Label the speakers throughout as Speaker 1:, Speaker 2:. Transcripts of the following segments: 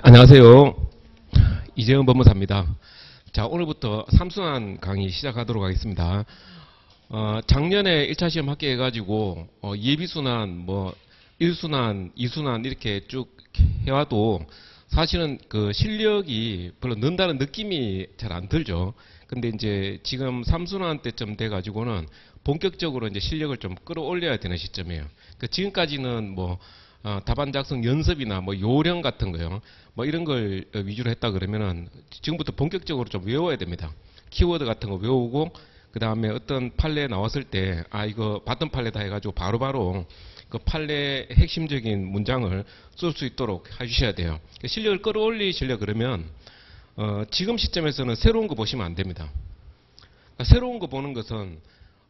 Speaker 1: 안녕하세요. 이재영 법무사입니다. 자, 오늘부터 삼순환 강의 시작하도록 하겠습니다. 작년에 1차 시험 합격해가지고 예비순환, 1순환, 2순환 이렇게 쭉 해와도 사실은 그 실력이 별로 는다는 느낌이 잘 안 들죠. 근데 이제 지금 3순환 때쯤 돼가지고는 본격적으로 이제 실력을 좀 끌어올려야 되는 시점이에요. 지금까지는 답안 작성 연습이나 요령 같은 거요. 이런 걸 위주로 했다 그러면은 지금부터 본격적으로 좀 외워야 됩니다. 키워드 같은 거 외우고 그 다음에 어떤 판례 나왔을 때 이거 봤던 판례다 해가지고 바로바로 그 판례의 핵심적인 문장을 쓸 수 있도록 해주셔야 돼요. 실력을 끌어올리시려 그러면 지금 시점에서는 새로운 거 보시면 안 됩니다. 새로운 거 보는 것은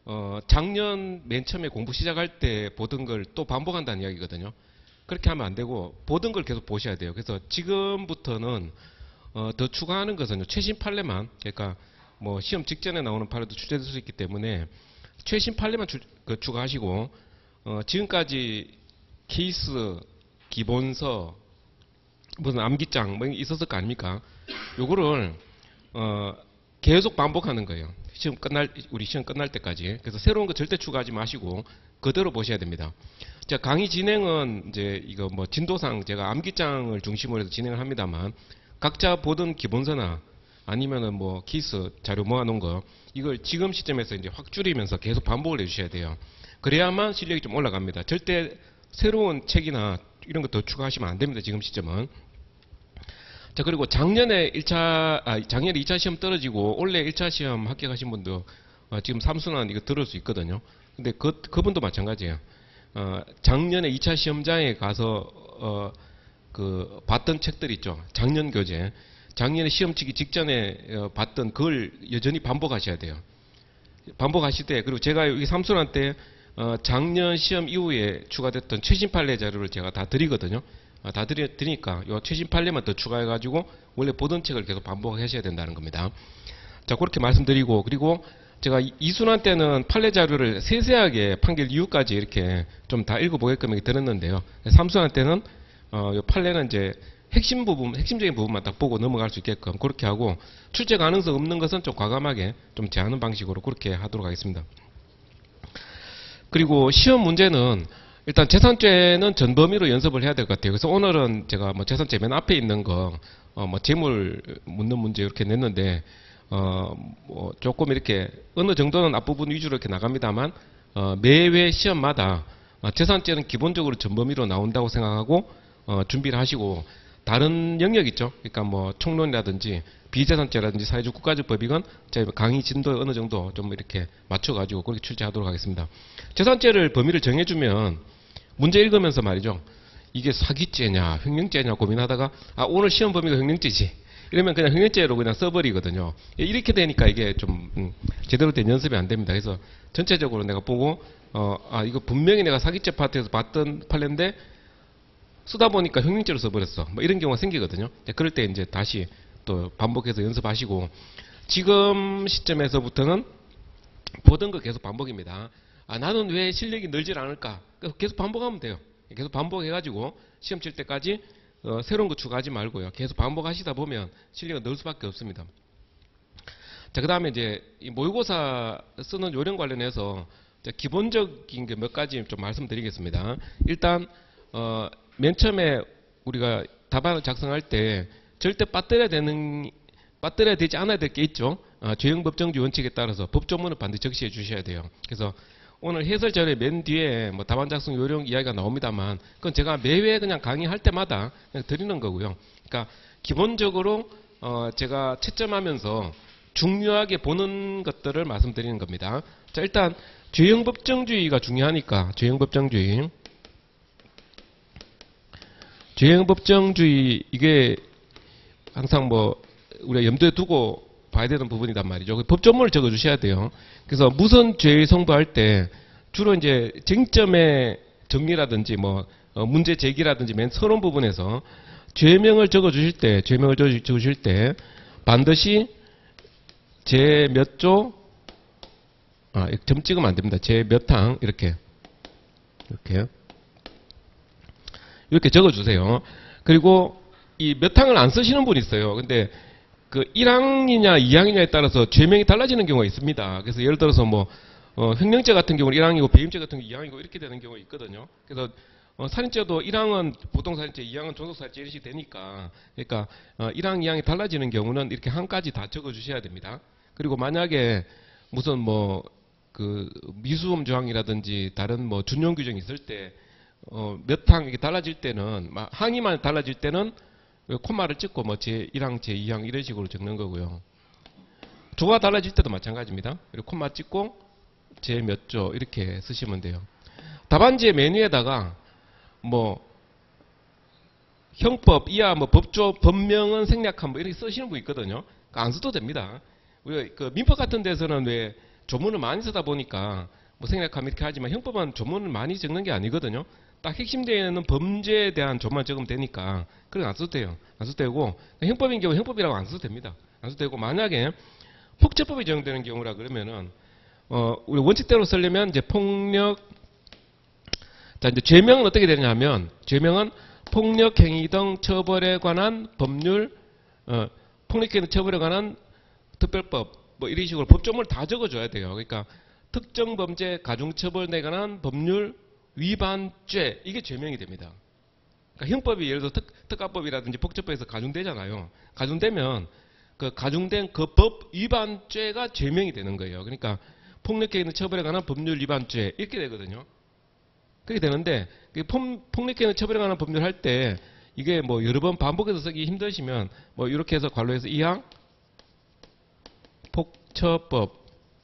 Speaker 1: 작년 맨 처음에 공부 시작할 때 보던 걸 또 반복한다는 이야기거든요. 그렇게 하면 안 되고 보던 걸 계속 보셔야 돼요. 그래서 지금부터는 더 추가하는 것은 최신 판례만, 그러니까 시험 직전에 나오는 판례도 출제될 수 있기 때문에 최신 판례만 추가하시고 지금까지 케이스, 기본서, 무슨 암기장 있었을 거 아닙니까? 요거를 계속 반복하는 거예요. 우리 시험 끝날 때까지. 그래서 새로운 거 절대 추가하지 마시고 그대로 보셔야 됩니다. 자, 강의 진행은 이제 이거 진도상 제가 암기장을 중심으로 해서 진행을 합니다만 각자 보던 기본서나 아니면은 케이스 자료 모아놓은 거 이걸 지금 시점에서 이제 확 줄이면서 계속 반복을 해주셔야 돼요. 그래야만 실력이 좀 올라갑니다. 절대 새로운 책이나 이런 거 더 추가하시면 안 됩니다. 지금 시점은. 자, 그리고 작년에 2차 시험 떨어지고 올해 1차 시험 합격하신 분도 지금 3순환 이거 들을 수 있거든요. 근데 그분도 마찬가지예요. 작년에 2차 시험장에 가서 봤던 책들 있죠. 작년 교재. 작년에 시험 치기 직전에 봤던 그걸 여전히 반복하셔야 돼요. 반복하실 때, 그리고 제가 여기 3순환 때 작년 시험 이후에 추가됐던 최신 판례 자료를 제가 다 드리거든요. 다 드리니까 요 최신 판례만 더 추가해가지고 원래 보던 책을 계속 반복하셔야 된다는 겁니다. 자, 그렇게 말씀드리고, 그리고 제가 2순환 때는 판례 자료를 세세하게 판결 이유까지 이렇게 좀 다 읽어보게끔 이렇게 드렸는데요. 3순환 때는 요 판례는 이제 핵심적인 부분만 딱 보고 넘어갈 수 있게끔 그렇게 하고 출제 가능성 없는 것은 좀 과감하게 좀 제하는 방식으로 그렇게 하도록 하겠습니다. 그리고 시험 문제는 일단 재산죄는 전범위로 연습을 해야 될 것 같아요. 그래서 오늘은 제가 재산죄 맨 앞에 있는 거 재물 묻는 문제 이렇게 냈는데 조금 이렇게 어느 정도는 앞부분 위주로 이렇게 나갑니다만 매회 시험마다 재산죄는 기본적으로 전범위로 나온다고 생각하고 준비를 하시고 다른 영역 있죠. 그러니까 총론이라든지 비재산죄라든지 사회적 국가적 법익은 저희 강의 진도에 어느 정도 좀 이렇게 맞춰가지고 그렇게 출제하도록 하겠습니다. 재산죄를 범위를 정해주면 문제 읽으면서 말이죠. 이게 사기죄냐 횡령죄냐 고민하다가 오늘 시험 범위가 횡령죄지. 이러면 그냥 횡령죄로 그냥 써버리거든요. 이렇게 되니까 이게 좀 제대로 된 연습이 안 됩니다. 그래서 전체적으로 내가 보고 이거 분명히 내가 사기죄 파트에서 봤던 판례인데 쓰다 보니까 횡령죄로 써버렸어. 이런 경우가 생기거든요. 그럴 때 이제 다시 또 반복해서 연습하시고 지금 시점에서부터는 보던 거 계속 반복입니다. 나는 왜 실력이 늘질 않을까? 계속 반복하면 돼요. 계속 반복해가지고 시험 칠 때까지 새로운 거 추가하지 말고요. 계속 반복하시다 보면 실력이 늘 수밖에 없습니다. 자, 그 다음에 이제 이 모의고사 쓰는 요령 관련해서 기본적인 게 몇 가지 좀 말씀드리겠습니다. 일단 맨 처음에 우리가 답안을 작성할 때 절대 빠뜨려야 되지 않아야 될 게 있죠. 죄형법정주의 원칙에 따라서 법조문을 반드시 적시해 주셔야 돼요. 그래서 오늘 해설 자료의 맨 뒤에 답안 작성 요령 이야기가 나옵니다만 그건 제가 매회 그냥 강의할 때마다 그냥 드리는 거고요. 그러니까 기본적으로 제가 채점하면서 중요하게 보는 것들을 말씀드리는 겁니다. 자, 일단 죄형법정주의가 중요하니까 죄형법정주의 이게 항상 우리가 염두에 두고 봐야 되는 부분이란 말이죠. 법조문을 적어 주셔야 돼요. 그래서 무슨 죄의 성부할 때 주로 이제 쟁점의 정리라든지 문제 제기라든지 맨 서론 부분에서 죄명을 적어 주실 때 반드시 제 몇 조 점 찍으면 안 됩니다. 제 몇 항 이렇게 적어 주세요. 그리고 이 몇 항을 안 쓰시는 분이 있어요. 근데 그 1항이냐 2항이냐에 따라서 죄명이 달라지는 경우가 있습니다. 그래서 예를 들어서 뭐 횡령죄 같은 경우는 1항이고 배임죄 같은 경우 2항이고 이렇게 되는 경우가 있거든요. 그래서 살인죄도 1항은 보통살인죄, 2항은 존속살인죄 이렇게 되니까 그러니까 1항, 2항이 달라지는 경우는 이렇게 항까지 다 적어주셔야 됩니다. 그리고 만약에 무슨 뭐 그 미수음 조항이라든지 다른 뭐 준용 규정이 있을 때 몇 항 이렇게 달라질 때는 항이만 달라질 때는 콤마를 찍고 뭐 제1항, 제2항 이런 식으로 적는 거고요. 조가 달라질 때도 마찬가지입니다. 그리고 콤마 찍고 제 몇 조 이렇게 쓰시면 돼요. 답안지의 메뉴에다가 뭐 형법 이하 뭐 법조 법명은 생략한 뭐 이렇게 쓰시는 분 있거든요. 안 써도 됩니다. 우리가 그 민법 같은 데서는 왜 조문을 많이 쓰다 보니까 뭐 생략하면 이렇게 하지만 형법은 조문을 많이 적는 게 아니거든요. 딱 핵심되는 범죄에 대한 조문만 적으면 되니까 그건 안 써도 돼요. 안 써도 되고 형법인 경우 형법이라고 안 써도 됩니다. 안 써도 되고 만약에 폭처법이 적용되는 경우라 그러면은 우리 원칙대로 쓰려면 이제 폭력 자 이제 죄명은 어떻게 되냐면 죄명은 폭력행위 등 처벌에 관한 법률 폭력행위 등 처벌에 관한 특별법 뭐 이런 식으로 법조문을 다 적어줘야 돼요. 그러니까 특정 범죄 가중처벌에 관한 법률 위반죄 이게 죄명이 됩니다. 그러니까 형법이 예를 들어 특가법이라든지 폭처법에서 가중되잖아요. 가중되면 그 가중된 그 법 위반죄가 죄명이 되는 거예요. 그러니까 폭력행위 등 처벌에 관한 법률 위반죄 이렇게 되거든요. 그렇게 되는데 폭력행위 등 처벌에 관한 법률 할 때 이게 뭐 여러 번 반복해서 쓰기 힘드시면 뭐 이렇게 해서 괄호해서 2항 폭처법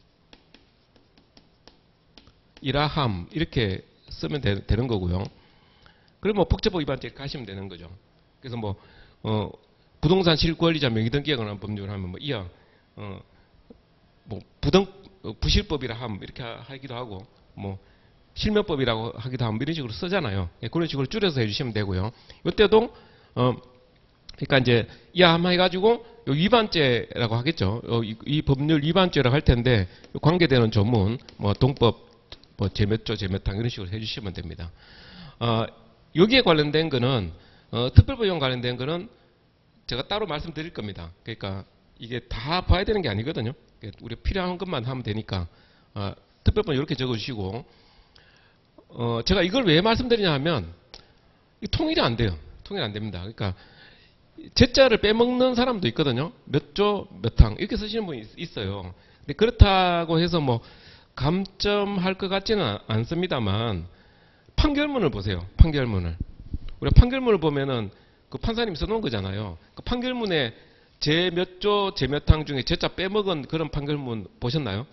Speaker 1: 이라함 이렇게 쓰면 되는 거고요. 그럼 뭐 폭처법 위반죄 이렇게 하시면 되는 거죠. 그래서 뭐 부동산 실권리자 명의등기에 관한 법률 하면 뭐 2항 뭐 부실법이라 함 이렇게 하기도 하고 뭐 실명법이라고 하기도 하고 이런 식으로 쓰잖아요. 그런 식으로 줄여서 해주시면 되고요. 이때도 그러니까 이제 이함 해가지고 위반죄라고 하겠죠. 이 법률 위반죄라고 할 텐데 관계되는 조문, 뭐 동법, 뭐 제몇조, 제몇항 이런 식으로 해주시면 됩니다. 여기에 관련된 거는 특별법용 관련된 거는 제가 따로 말씀드릴 겁니다. 그러니까 이게 다 봐야 되는 게 아니거든요. 우리 필요한 것만 하면 되니까 특별법 이렇게 적어주시고 제가 이걸 왜 말씀드리냐 하면 통일이 안 돼요. 통일이 안 됩니다. 그러니까 제자를 빼먹는 사람도 있거든요. 몇 조, 몇 항 이렇게 쓰시는 분이 있어요. 근데 그렇다고 해서 뭐 감점할 것 같지는 않습니다만 판결문을 보세요. 판결문을. 우리가 판결문을 보면은 그 판사님이 써놓은 거잖아요. 그 판결문에 제 몇 조, 제 몇 항 중에 제자 빼먹은 그런 판결문 보셨나요?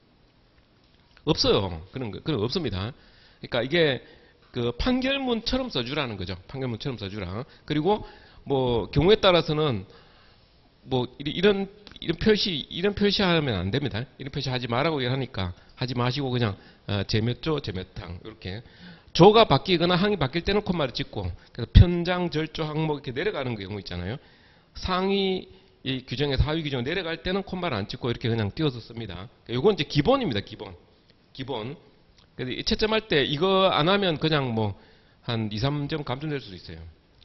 Speaker 1: 없어요. 그런 거 없습니다. 그러니까 이게 그 판결문처럼 써주라는 거죠. 판결문처럼 써주라. 그리고 뭐 경우에 따라서는 뭐 이런 표시하면 안 됩니다. 이런 표시하지 말라고 얘기하니까 하지 마시고 그냥 제 몇 조, 제 몇 항 이렇게 조가 바뀌거나 항이 바뀔 때는 콤마를 찍고 그래서 편장, 절조, 항목 이렇게 내려가는 경우 있잖아요. 상위 이 규정에서 하위 규정 내려갈 때는 콤마를 안 찍고 이렇게 그냥 띄워서 씁니다. 이건 이제 기본입니다. 기본. 그래서 채점할 때 이거 안 하면 그냥 뭐 한 2, 3점 감점될 수도 있어요.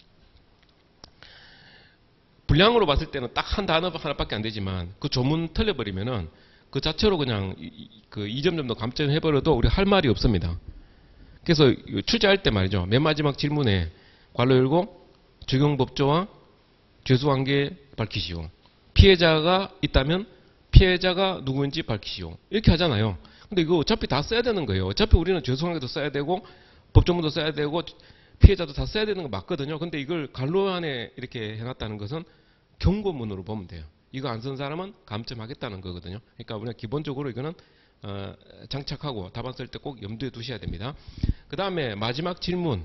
Speaker 1: 분량으로 봤을 때는 딱 한 단어 하나밖에 안 되지만 그 조문 틀려버리면은 그 자체로 그냥 그 2점 정도 감점해버려도 우리 할 말이 없습니다. 그래서 출제할 때 말이죠. 맨 마지막 질문에 괄호 열고 적용법조와 죄수관계 밝히시오. 피해자가 있다면 피해자가 누구인지 밝히시오. 이렇게 하잖아요. 근데 이거 어차피 다 써야 되는 거예요. 어차피 우리는 죄수관계도 써야 되고 법조문도 써야 되고 피해자도 다 써야 되는 거 맞거든요. 근데 이걸 괄호 안에 이렇게 해놨다는 것은 경고문으로 보면 돼요. 이거 안 쓴 사람은 감점하겠다는 거거든요. 그러니까 우리가 기본적으로 이거는 장착하고 답안 쓸 때 꼭 염두에 두셔야 됩니다. 그 다음에 마지막 질문.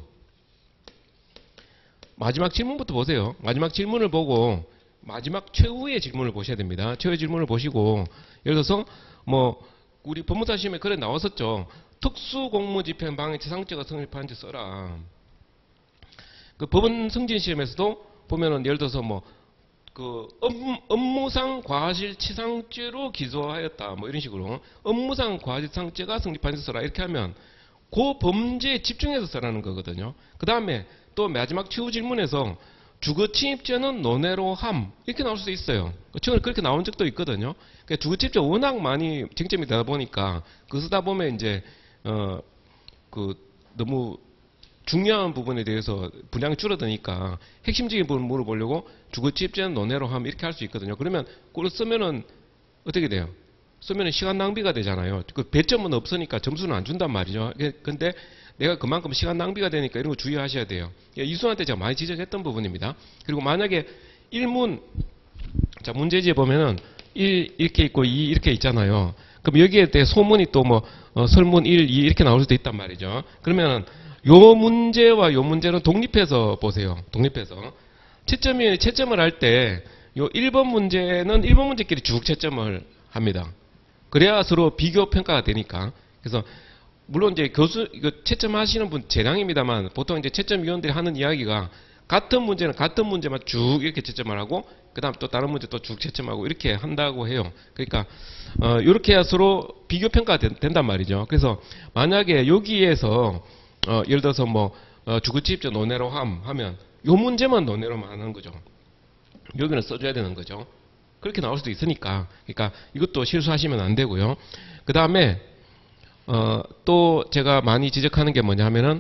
Speaker 1: 마지막 질문부터 보세요. 마지막 질문을 보고 마지막 최후의 질문을 보셔야 됩니다. 최후의 질문을 보시고 예를 들어서 뭐 우리 법무사 시험에 그래 나왔었죠. 특수공무집행 방해치상죄가 성립하는지 써라. 그 법원 승진 시험에서도 보면은 예를 들어서 뭐 그 업무상 과실치상죄로 기소하였다 뭐 이런 식으로 업무상 과실치상죄가 성립하는지 써라 이렇게 하면 그 범죄에 집중해서 써라는 거거든요. 그 다음에 또 마지막 최후 질문에서 주거침입죄는 논외로 함 이렇게 나올 수도 있어요. 최근에 그렇게 나온 적도 있거든요. 그러니까 주거침입죄 워낙 많이 쟁점이 되다 보니까 그 쓰다 보면 이제 그 너무 중요한 부분에 대해서 분량이 줄어드니까 핵심적인 부분 물어보려고 주거침입죄는 논외로 함 이렇게 할 수 있거든요. 그러면 그걸 쓰면은 어떻게 돼요? 쓰면은 시간 낭비가 되잖아요. 그 배점은 없으니까 점수는 안 준단 말이죠. 근데 내가 그만큼 시간 낭비가 되니까 이런 거 주의하셔야 돼요. 이수한테 제가 많이 지적했던 부분입니다. 그리고 만약에 1문, 자, 문제지에 보면은 1 이렇게 있고 2 이렇게 있잖아요. 그럼 여기에 대해 소문이 또 뭐, 설문 1, 2 이렇게 나올 수도 있단 말이죠. 그러면은 요 문제와 요 문제는 독립해서 보세요. 독립해서. 채점을 할 때 요 1번 문제는 1번 문제끼리 쭉 채점을 합니다. 그래야 서로 비교 평가가 되니까. 그래서 물론 이제 이거 채점하시는 분 재량입니다만 보통 이제 채점위원들이 하는 이야기가 같은 문제는 같은 문제만 쭉 이렇게 채점을 하고 그다음 또 다른 문제 또 쭉 채점하고 이렇게 한다고 해요. 그러니까 이렇게 해야 서로 비교 평가가 된단 말이죠. 그래서 만약에 여기에서 예를 들어서 뭐 주거침입죄 논외로 함 하면 요 문제만 논외로만 하는 거죠. 여기는 써줘야 되는 거죠. 그렇게 나올 수도 있으니까. 그러니까 이것도 실수하시면 안 되고요. 그 다음에 또 제가 많이 지적하는 게 뭐냐면은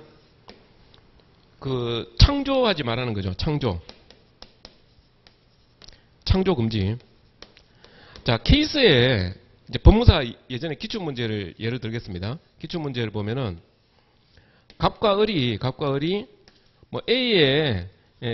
Speaker 1: 그 창조하지 말라는 거죠. 창조 금지. 자, 케이스에 이제 법무사 예전에 기출문제를 예를 들겠습니다. 기출문제를 보면은 갑과 을이 뭐 A의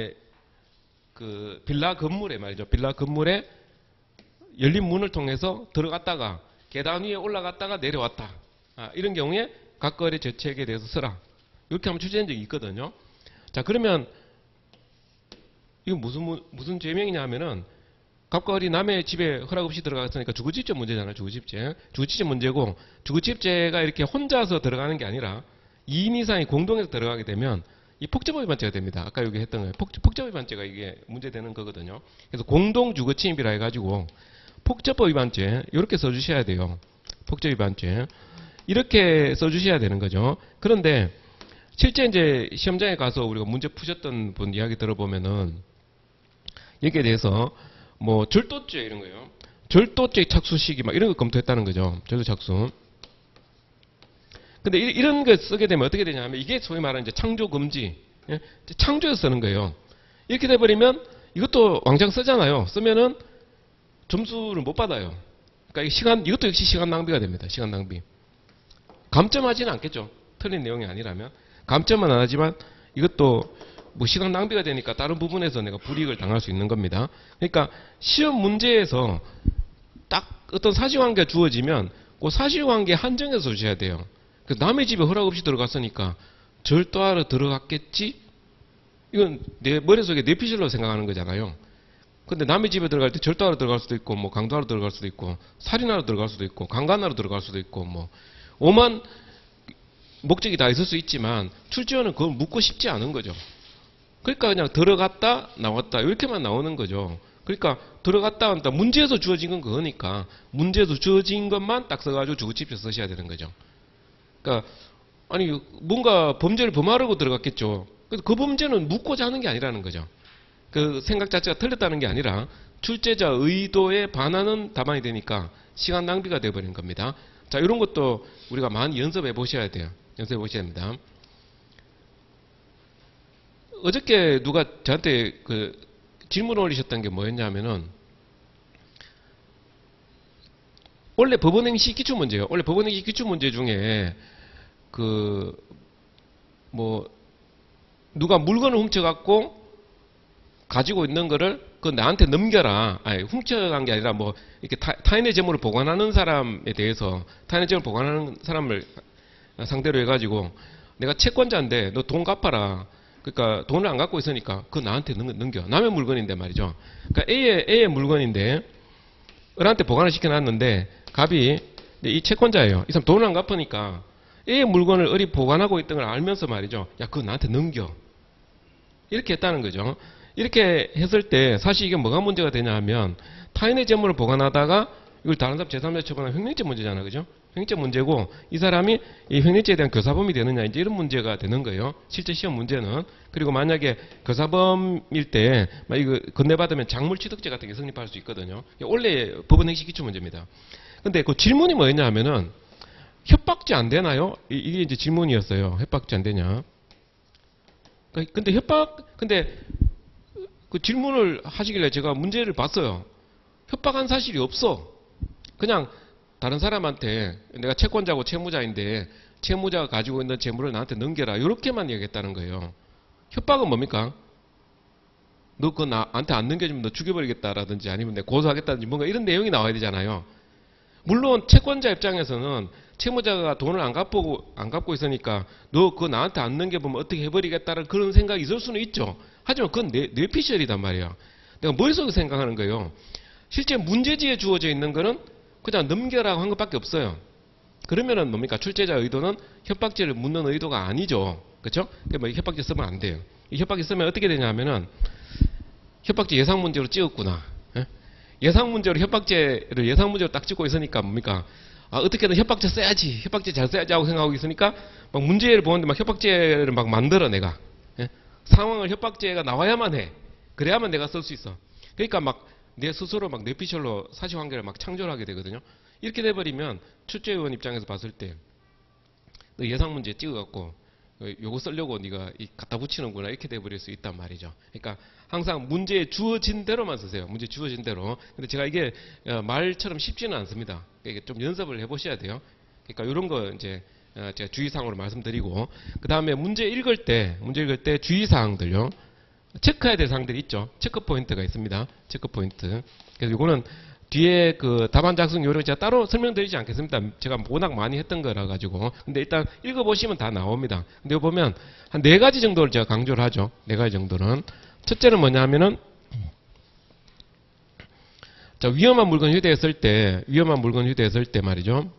Speaker 1: 그 빌라 건물에 말이죠. 빌라 건물에 열린 문을 통해서 들어갔다가 계단 위에 올라갔다가 내려왔다. 이런 경우에 갑과 을의 죄책에 대해서 써라. 이렇게 한번 출제한 적이 있거든요. 자, 그러면 이거 무슨 죄명이냐 하면은 갑과 을이 남의 집에 허락 없이 들어갔으니까 주거침입죄 문제잖아요. 주거침입죄 문제고, 주거침입죄가 이렇게 혼자서 들어가는 게 아니라 2인 이상이 공동해서 들어가게 되면 이 폭접법 위반죄가 됩니다. 아까 여기 했던 거예요. 폭접법 위반죄가 이게 문제되는 거거든요. 그래서 공동 주거침입이라 해가지고 폭접법 위반죄 이렇게 써주셔야 돼요. 폭접 위반죄 이렇게 써주셔야 되는 거죠. 그런데 실제 이제 시험장에 가서 우리가 문제 푸셨던 분 이야기 들어보면은 여기에 대해서 뭐 절도죄 이런 거요. 절도죄 착수 시기 막 이런 거 검토했다는 거죠. 절도 착수. 근데 이런 거 쓰게 되면 어떻게 되냐면 이게 소위 말하는 이제 창조 금지. 예? 창조해서 쓰는 거예요. 이렇게 돼버리면 이것도 왕창 쓰잖아요. 쓰면은 점수를 못 받아요. 그러니까 이것도 역시 시간 낭비가 됩니다. 시간 낭비. 감점하지는 않겠죠. 틀린 내용이 아니라면. 감점은 안 하지만 이것도 뭐 시간 낭비가 되니까 다른 부분에서 내가 불이익을 당할 수 있는 겁니다. 그러니까 시험 문제에서 딱 어떤 사실관계가 주어지면 그 사실관계 한정해서 주셔야 돼요. 남의 집에 허락 없이 들어갔으니까 절도하러 들어갔겠지? 이건 내 머릿속에 뇌피셜로 생각하는 거잖아요. 근데 남의 집에 들어갈 때 절도하러 들어갈 수도 있고, 뭐 강도하러 들어갈 수도 있고, 살인하러 들어갈 수도 있고, 강간하러 들어갈 수도 있고, 뭐 오만 목적이 다 있을 수 있지만 출제원은 그걸 묻고 싶지 않은 거죠. 그러니까 그냥 들어갔다 나왔다 이렇게만 나오는 거죠. 그러니까 들어갔다 나왔다 문제에서 주어진 건 그거니까 문제에서 주어진 것만 딱 써가지고 주거침입죄 쓰셔야 되는 거죠. 그러니까 아니 뭔가 범죄를 범하려고 들어갔겠죠. 그래서 그 범죄는 묻고자 하는 게 아니라는 거죠. 그 생각 자체가 틀렸다는 게 아니라 출제자 의도에 반하는 답안이 되니까 시간 낭비가 되어버린 겁니다. 자, 이런 것도 우리가 많이 연습해 보셔야 돼요. 연습해 보셔야 됩니다. 어저께 누가 저한테 그 질문을 올리셨던 게 뭐였냐면은 원래 법원행시 기출문제예요. 원래 법원행시 기출문제 중에 그 뭐 누가 물건을 훔쳐갖고 가지고 있는 거를 그 나한테 넘겨라. 아니 훔쳐간 게 아니라 뭐 이렇게 타인의 재물을 보관하는 사람에 대해서 타인의 재물을 보관하는 사람을 상대로 해가지고 내가 채권자인데 너 돈 갚아라. 그러니까 돈을 안 갖고 있으니까 그거 나한테 넘겨. 남의 물건인데 말이죠. 그러니까 A의 물건인데 을한테 보관을 시켜놨는데 갑이 이 채권자예요. 이 사람 돈을 안 갚으니까 A의 물건을 을이 보관하고 있던 걸 알면서 말이죠. 야 그거 나한테 넘겨. 이렇게 했다는 거죠. 이렇게 했을 때 사실 이게 뭐가 문제가 되냐 하면 타인의 재물을 보관하다가 이걸 다른 사람 제3자 처분하는 횡령죄 문제잖아요. 그죠? 횡령죄 문제고 이 사람이 이 횡령죄에 대한 교사범이 되느냐 이제 이런 문제가 되는 거예요. 실제 시험 문제는. 그리고 만약에 교사범일 때 이거 건네받으면 작물취득죄 같은 게 성립할 수 있거든요. 원래 법원 행시 기출 문제입니다. 근데 그 질문이 뭐였냐 하면은 협박죄 안 되나요? 이게 이제 질문이었어요. 협박죄 안 되냐? 근데 그 질문을 하시길래 제가 문제를 봤어요. 협박한 사실이 없어. 그냥 다른 사람한테 내가 채권자고 채무자인데 채무자가 가지고 있는 재물을 나한테 넘겨라. 이렇게만 얘기했다는 거예요. 협박은 뭡니까? 너 그거 나한테 안 넘겨주면 너 죽여버리겠다라든지 아니면 내가 고소하겠다든지 뭔가 이런 내용이 나와야 되잖아요. 물론 채권자 입장에서는 채무자가 돈을 안 갚고 있으니까 너 그거 나한테 안 넘겨보면 어떻게 해버리겠다는 그런 생각이 있을 수는 있죠. 하지만 그건 뇌피셜이단 말이야. 내가 머릿속에 생각하는 거예요. 실제 문제지에 주어져 있는 거는 그냥 넘겨라고 한 것밖에 없어요. 그러면은 뭡니까? 출제자 의도는 협박죄를 묻는 의도가 아니죠. 그렇죠? 그러니까 협박죄 쓰면 안 돼요. 이 협박죄 쓰면 어떻게 되냐면은 협박죄 예상 문제로 찍었구나. 예상 문제로 협박죄를 예상 문제로 딱 찍고 있으니까 뭡니까? 어떻게든 협박죄 써야지. 협박죄 잘 써야지 하고 생각하고 있으니까 막 문제를 보는데 막 협박죄를 막 만들어 내가. 상황을 협박죄가 나와야만 해. 그래야만 내가 쓸 수 있어. 그러니까 막 내 스스로 막 뇌피셜로 사실관계를 막 창조하게 되거든요. 이렇게 돼버리면 출제위원 입장에서 봤을 때 너 예상 문제 찍어갖고 요거 쓰려고 네가 갖다 붙이는구나 이렇게 돼버릴 수 있단 말이죠. 그러니까 항상 문제에 주어진 대로만 쓰세요. 문제 주어진 대로. 근데 제가 이게 말처럼 쉽지는 않습니다. 이게 좀 연습을 해보셔야 돼요. 그러니까 이런 거 이제 제가 주의사항으로 말씀드리고 그 다음에 문제 읽을 때 주의사항들요. 체크해야 될 사항들이 있죠. 체크 포인트가 있습니다. 체크 포인트. 그래서 이거는 뒤에 그 답안 작성 요령 제가 따로 설명드리지 않겠습니다. 제가 워낙 많이 했던 거라 가지고. 근데 일단 읽어보시면 다 나옵니다. 근데 보면 한 4가지 정도를 제가 강조를 하죠. 4가지 정도는. 첫째는 뭐냐 하면은 자, 위험한 물건 휴대했을 때 말이죠.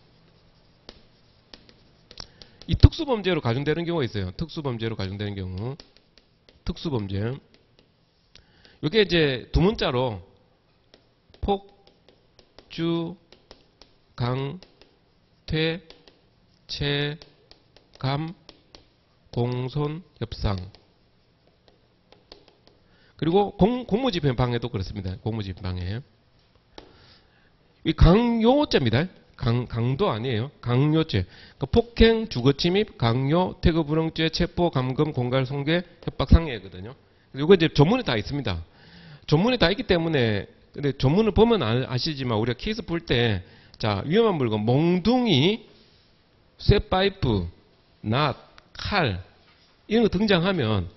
Speaker 1: 이 특수범죄로 가중되는 경우가 있어요. 특수범죄로 가중되는 경우. 특수범죄. 이게 이제 두 문자로 폭, 주, 강, 퇴, 채, 감, 공손, 협상. 그리고 공무집행 방해도 그렇습니다. 공무집행 방해. 이 강요죄입니다. 강도 아니에요. 강요죄. 그러니까 폭행, 주거침입, 강요, 태거불응죄, 체포, 감금, 공갈, 손괴, 협박, 상해거든요. 이거 이제 전문에 다 있습니다. 전문에 다 있기 때문에 근데 전문을 보면 아시지만 우리가 케이스 풀 때 자, 위험한 물건 몽둥이, 쇠파이프, 낫, 칼 이런 거 등장하면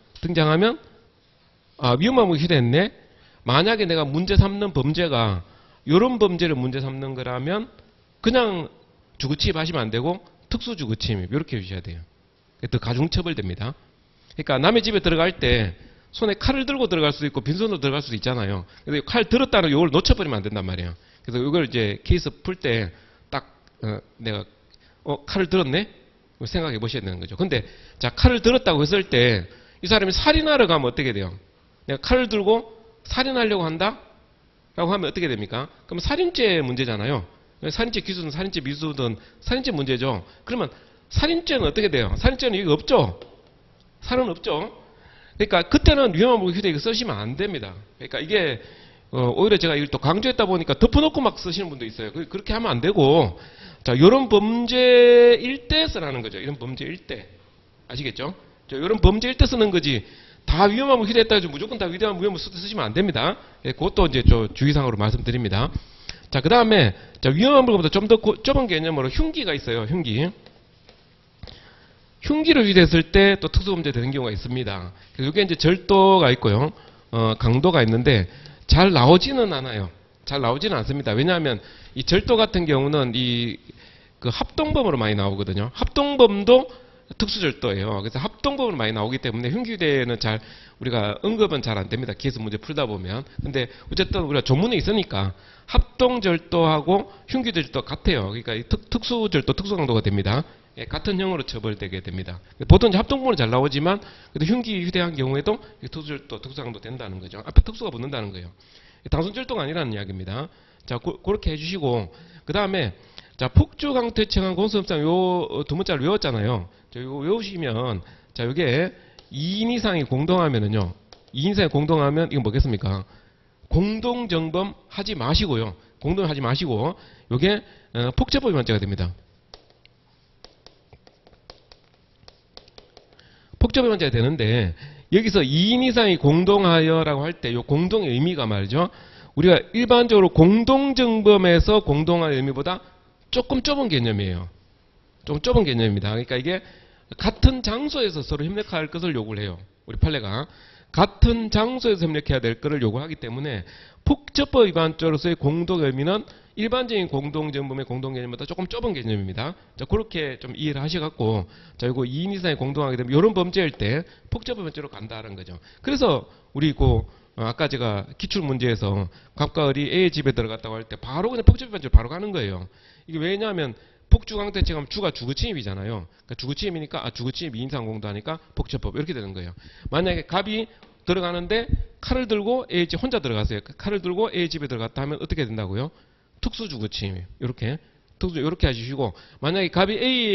Speaker 1: 위험한 물건 휴대했네. 만약에 내가 문제 삼는 범죄가 이런 범죄를 문제 삼는 거라면 그냥 주거침입 하시면 안 되고 특수주거침입 이렇게 해주셔야 돼요. 더 가중처벌됩니다. 그러니까 남의 집에 들어갈 때 손에 칼을 들고 들어갈 수도 있고 빈손으로 들어갈 수도 있잖아요. 그래서 칼 들었다는 이걸 놓쳐버리면 안 된단 말이에요. 그래서 이걸 이제 케이스 풀 때 딱 내가 칼을 들었네? 생각해 보셔야 되는 거죠. 근데 자, 칼을 들었다고 했을 때 이 사람이 살인하러 가면 어떻게 돼요? 내가 칼을 들고 살인하려고 한다? 라고 하면 어떻게 됩니까? 그럼 살인죄 문제잖아요. 살인죄 기수든 살인죄 미수든 살인죄 문제죠. 그러면 살인죄는 어떻게 돼요? 살인죄는 이거 없죠? 살은 없죠? 그러니까 그때는 위험한 물건 휴대 이거 쓰시면 안 됩니다. 그러니까 이게 오히려 제가 이걸 또 강조했다 보니까 덮어놓고 막 쓰시는 분도 있어요. 그렇게 하면 안 되고 자, 이런 범죄일 때 쓰라는 거죠. 이런 범죄일 때. 아시겠죠? 이런 범죄일 때 쓰는 거지. 다 위험한 물건 휴대했다 해서 무조건 다 위험한 물건 쓰시면 안 됩니다. 그것도 이제 주의사항으로 말씀드립니다. 자, 그 다음에 위험한 물건보다 좀 더 좁은 개념으로 흉기가 있어요. 흉기를 휴대했을 때 또 특수범죄 되는 경우가 있습니다. 이게 이제 절도가 있고요. 강도가 있는데 잘 나오지는 않아요. 잘 나오지는 않습니다. 왜냐하면 이 절도 같은 경우는 그 합동범으로 많이 나오거든요. 합동범도 특수절도예요. 그래서 합동범으로 많이 나오기 때문에 흉기휴대는 우리가 언급은 잘 안 됩니다. 케이스 문제 풀다 보면. 근데 어쨌든 우리가 전문에 있으니까 합동절도하고 흉기절도 같아요. 그러니까 특수절도, 특수강도가 됩니다. 같은 형으로 처벌되게 됩니다. 보통 이제 합동범으로 잘 나오지만 그래도 흉기 휴대한 경우에도 특수절도, 특수강도 된다는 거죠. 앞에 특수가 붙는다는 거예요. 단순절도가 아니라는 이야기입니다. 자, 그렇게 해주시고 그 다음에 자, 폭주 강퇴청한 공소협상 요 두 문자를 외웠잖아요. 자, 이거 외우시면, 자, 요게 2인 이상이 공동하면은요, 2인 이상이 공동하면 이건 뭐겠습니까? 공동정범 하지 마시고요. 공동하지 마시고, 요게 폭처법 위반죄가 됩니다. 폭처법 위반죄가 되는데, 여기서 2인 이상이 공동하여라고 할 때 요 공동의 의미가 말이죠. 우리가 일반적으로 공동정범에서 공동할 의미보다 조금 좁은 개념이에요. 좀 좁은 개념입니다. 그러니까 이게 같은 장소에서 서로 협력할 것을 요구를 해요. 우리 판례가. 같은 장소에서 협력해야 될 것을 요구하기 때문에 폭처법 위반죄로서의 공동의 의미는 일반적인 공동정범의 공동개념보다 조금 좁은 개념입니다. 자, 그렇게 좀 이해를 하셔갖고, 자, 이거 2인 이상이 공동하게 되면 이런 범죄일 때 폭처법 위반죄로 간다는 거죠. 그래서 우리 아까 제가 기출문제에서 갑과을이 A의 집에 들어갔다고 할 때 바로 그냥 폭처법 위반죄로 바로 가는 거예요. 이게 왜냐하면 폭주강퇴죄 하면 주가 주거침입이잖아요. 그러니까 주거침입이니까 주거침입 2인 이상 공동하니까 폭처법 이렇게 되는 거예요. 만약에 갑이 들어가는데 칼을 들고 A의 집 혼자 들어갔어요. 칼을 들고 A의 집에 들어갔다 하면 어떻게 된다고요? 특수주거침입. 이렇게 하시고, 만약에 갑이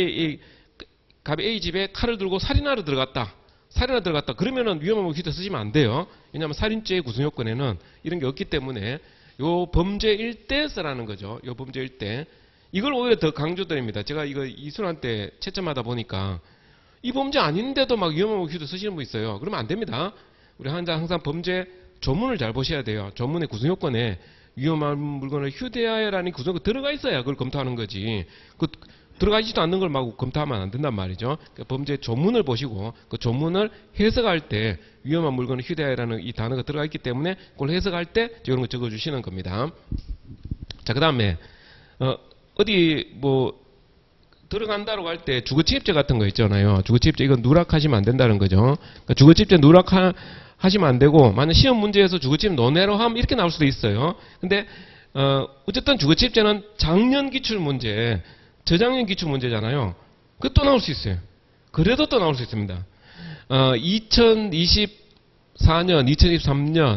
Speaker 1: A 집에 칼을 들고 살인하러 들어갔다. 그러면은 위험한 무기 쓰시면 안 돼요. 왜냐하면 살인죄의 구성요건에는 이런 게 없기 때문에 요 범죄일 때 쓰라는 거죠. 요 범죄일 때. 이걸 오히려 더 강조드립니다. 제가 이거 이순환 때 채점하다 보니까 이 범죄 아닌데도 막 위험한 무기도 쓰시는 분 있어요. 그러면 안 됩니다. 우리 항상 범죄 조문을 잘 보셔야 돼요. 조문의 구성요건에 위험한 물건을 휴대하여라는 구성이 들어가 있어야 그걸 검토하는 거지. 들어가 있지도 않는 걸 막 검토하면 안 된단 말이죠. 그러니까 범죄 조문을 보시고 그 조문을 해석할 때 위험한 물건을 휴대하여라는 이 단어가 들어가 있기 때문에 그걸 해석할 때 이런 거 적어주시는 겁니다. 자, 그 다음에 어디 들어간다고 할 때 주거침입죄 같은 거 있잖아요. 주거침입죄 이건 누락하시면 안 된다는 거죠. 그러니까 주거침입죄 누락하시면 안 되고, 만약 시험 문제에서 주거침입 논외로 하면 이렇게 나올 수도 있어요. 근데 어쨌든 주거침입죄는 작년 기출 문제, 저작년 기출 문제잖아요. 그 또 나올 수 있어요. 그래도 또 나올 수 있습니다. 2024년, 2023년,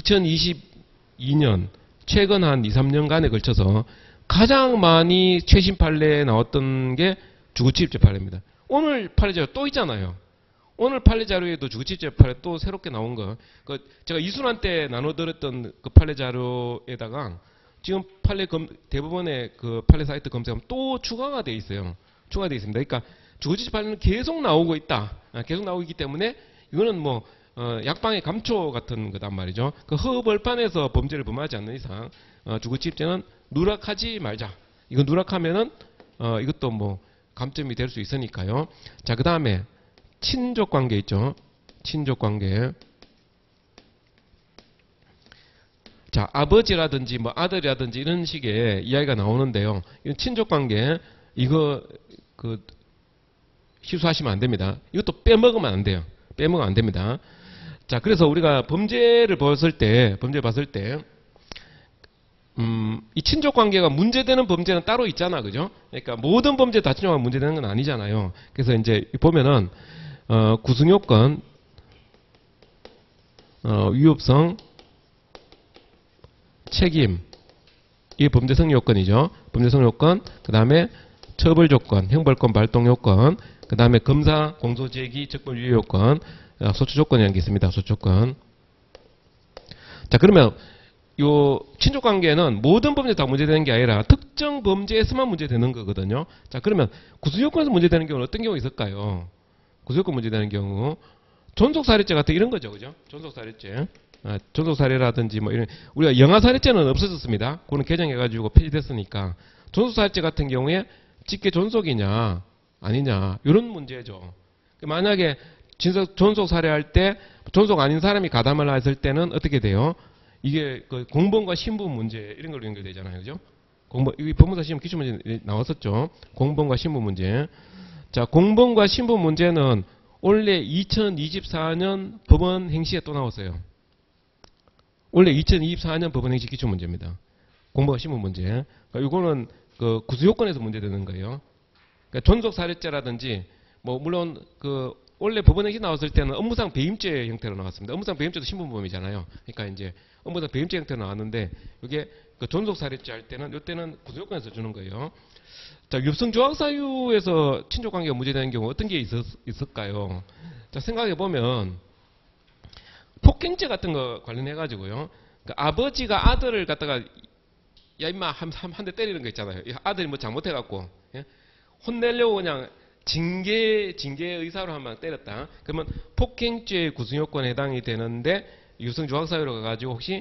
Speaker 1: 2022년 최근 한 2, 3년간에 걸쳐서 가장 많이 최신 판례에 나왔던 게 주거침입죄 판례입니다. 오늘 판례 자료 또 있잖아요. 오늘 판례 자료에도 주거침입죄 판례 또 새롭게 나온 거. 제가 이순환 때 나눠드렸던 그 판례 자료에다가 지금 대부분의 그 판례 사이트 검색하면 또 추가가 돼 있어요. 추가돼 있습니다. 그러니까 주거침입 판례는 계속 나오고 있다. 계속 나오고 있기 때문에 이거는 약방의 감초 같은 거단 말이죠. 그 허벌판에서 범죄를 범하지 않는 이상 주거침입죄는 누락하지 말자. 이거 누락하면은 이것도 감점이 될 수 있으니까요. 자, 그 다음에 친족관계 있죠. 친족관계. 자, 아버지라든지 아들이라든지 이런 식의 이야기가 나오는데요. 이건 친족관계 이거 희소하시면 안 됩니다. 이것도 빼먹으면 안 돼요. 빼먹으면 안 됩니다. 자, 그래서 우리가 범죄를 봤을 때 이 친족관계가 문제되는 범죄는 따로 있잖아, 그죠? 그러니까 모든 범죄 다 친족관계가 문제되는 건 아니잖아요. 그래서 이제 보면은 구성요건, 위협성, 책임, 이게 범죄성 요건이죠. 범죄성 요건, 그 다음에 처벌 조건, 형벌권 발동 요건, 그 다음에 검사 공소제기 적법 유예 요건, 소추 조건이라는 게 있습니다. 소추 조건. 자, 그러면 요 친족관계는 모든 범죄 다 문제되는 게 아니라 특정 범죄에서만 문제되는 거거든요. 자, 그러면 구수요건에서 문제되는 경우는 어떤 경우가 있을까요? 구수요건 문제되는 경우 존속살해죄 같은 이런 거죠, 그죠? 존속살해죄, 존속살해라든지 이런 우리가 영아살해죄는 없어졌습니다. 그거는 개정해가지고 폐지됐으니까 존속살해죄 같은 경우에 직계 존속이냐 아니냐 이런 문제죠. 만약에 존속살해할 때 존속 아닌 사람이 가담을 했을 때는 어떻게 돼요? 이게 공범과 신분 문제 이런 걸로 연결되잖아요, 그죠? 이 법무사 시험 기출문제 나왔었죠. 공범과 신분 문제. 자, 공범과 신분 문제는 원래 2024년 법원 행시에 또 나왔어요. 원래 2024년 법원 행시 기출문제입니다. 공범과 신분 문제. 그러니까 이거는 구수요건에서 문제되는 거예요. 그러니까 존속살해죄라든지 물론 원래 법원 행시 나왔을 때는 업무상 배임죄 형태로 나왔습니다. 업무상 배임죄도 신분범이잖아요. 그러니까 이제 업무상 배임죄 형태로 나왔는데 이게 그 존속살해죄 할 때는 이때는 구속요건에서 주는 거예요. 자, 윕성조학 사유에서 친족관계가 무죄되는 경우 어떤 게 있을까요? 자, 생각해 보면 폭행죄 같은 거 관련해 가지고요. 그 아버지가 아들을 갖다가 야 임마 한 대 때리는 거 있잖아요. 아들이 뭐 잘못해 갖고 예? 혼내려고 그냥 징계 의사로 한 방 때렸다. 그러면 폭행죄 구성요건에 해당이 되는데 윕성조학 사유로 가가지고 혹시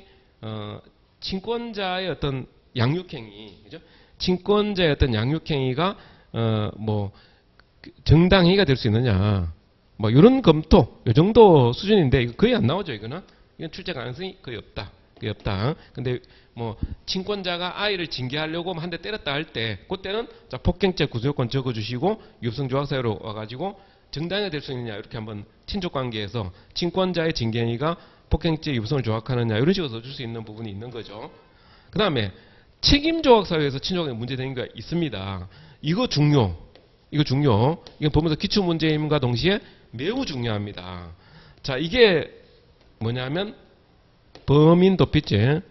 Speaker 1: 친권자의 어떤 양육행위, 그죠? 친권자의 어떤 양육행위가 뭐 정당행위가 될 수 있느냐, 뭐 이런 검토, 이 정도 수준인데 이거 거의 안 나오죠. 이건 출제 가능성이 거의 없다. 거의 없다. 근데 뭐 친권자가 아이를 징계하려고 한 대 때렸다 할 때, 그때는 자, 폭행죄 구성요건 적어주시고 윕성조학 사유로 와가지고 정당이 될 수 있느냐 이렇게 한번 친족관계에서 친권자의 징계행위가 폭행죄 윕성을 조학하느냐 이런 식으로 써줄 수 있는 부분이 있는 거죠. 그 다음에 책임조학 사유에서 친족관계 문제되는 게 있습니다. 이거 중요. 이건 법무사 기출문제임과 동시에 매우 중요합니다. 자, 이게 뭐냐면 범인도피죄,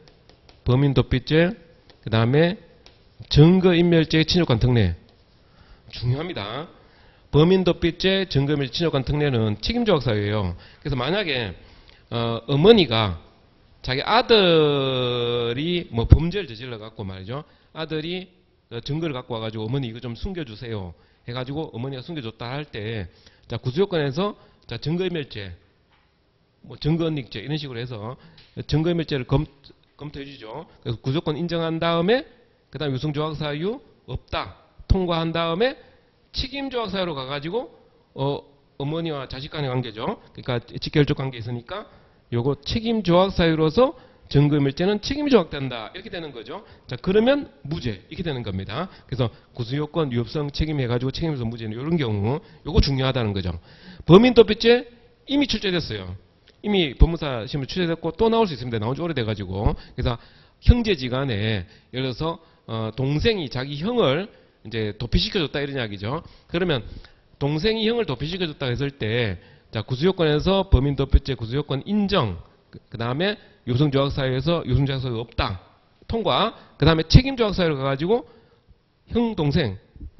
Speaker 1: 그 다음에 증거인멸죄의 친족관 특례. 중요합니다. 범인도피죄, 증거인멸죄 친족관 특례는 책임조학 사유예요. 그래서 만약에 어머니가 자기 아들이 뭐 범죄를 저질러 갖고 말이죠. 아들이 증거를 갖고 와가지고 어머니 이거 좀 숨겨주세요. 해가지고 어머니가 숨겨줬다 할 때, 자, 구속요건에서 자, 증거인멸죄, 뭐 증거언닉죄 이런 식으로 해서 증거인멸죄를 검토해 주죠. 그래서 구속권 인정한 다음에 그다음 윕성조학 사유 없다 통과한 다음에 책임조학 사유로 가가지고 어머니와 자식 간의 관계죠. 그러니까 직결적 관계 있으니까 요거 책임조학 사유로서 증거인멸죄는 책임조학된다 이렇게 되는 거죠. 자, 그러면 무죄 이렇게 되는 겁니다. 그래서 구속요건 유효성 책임해가지고 책임에서 무죄는 이런 경우 요거 중요하다는 거죠. 범인도피죄 이미 출제됐어요. 이미 법무사 시험에 출제됐고 또 나올 수 있습니다. 나온 지 오래돼가지고. 그래서 형제지간에 예를 들어서 동생이 자기 형을 이제 도피시켜줬다 이런 이야기죠. 그러면 동생이 형을 도피시켜줬다 했을 때, 자, 구속요건에서 범인도피죄 구속요건 인정, 그 다음에 윕성조학 사유에서 윕성조학 사유가 없다 통과, 그 다음에 책임조학 사유로 가가지고 형 동생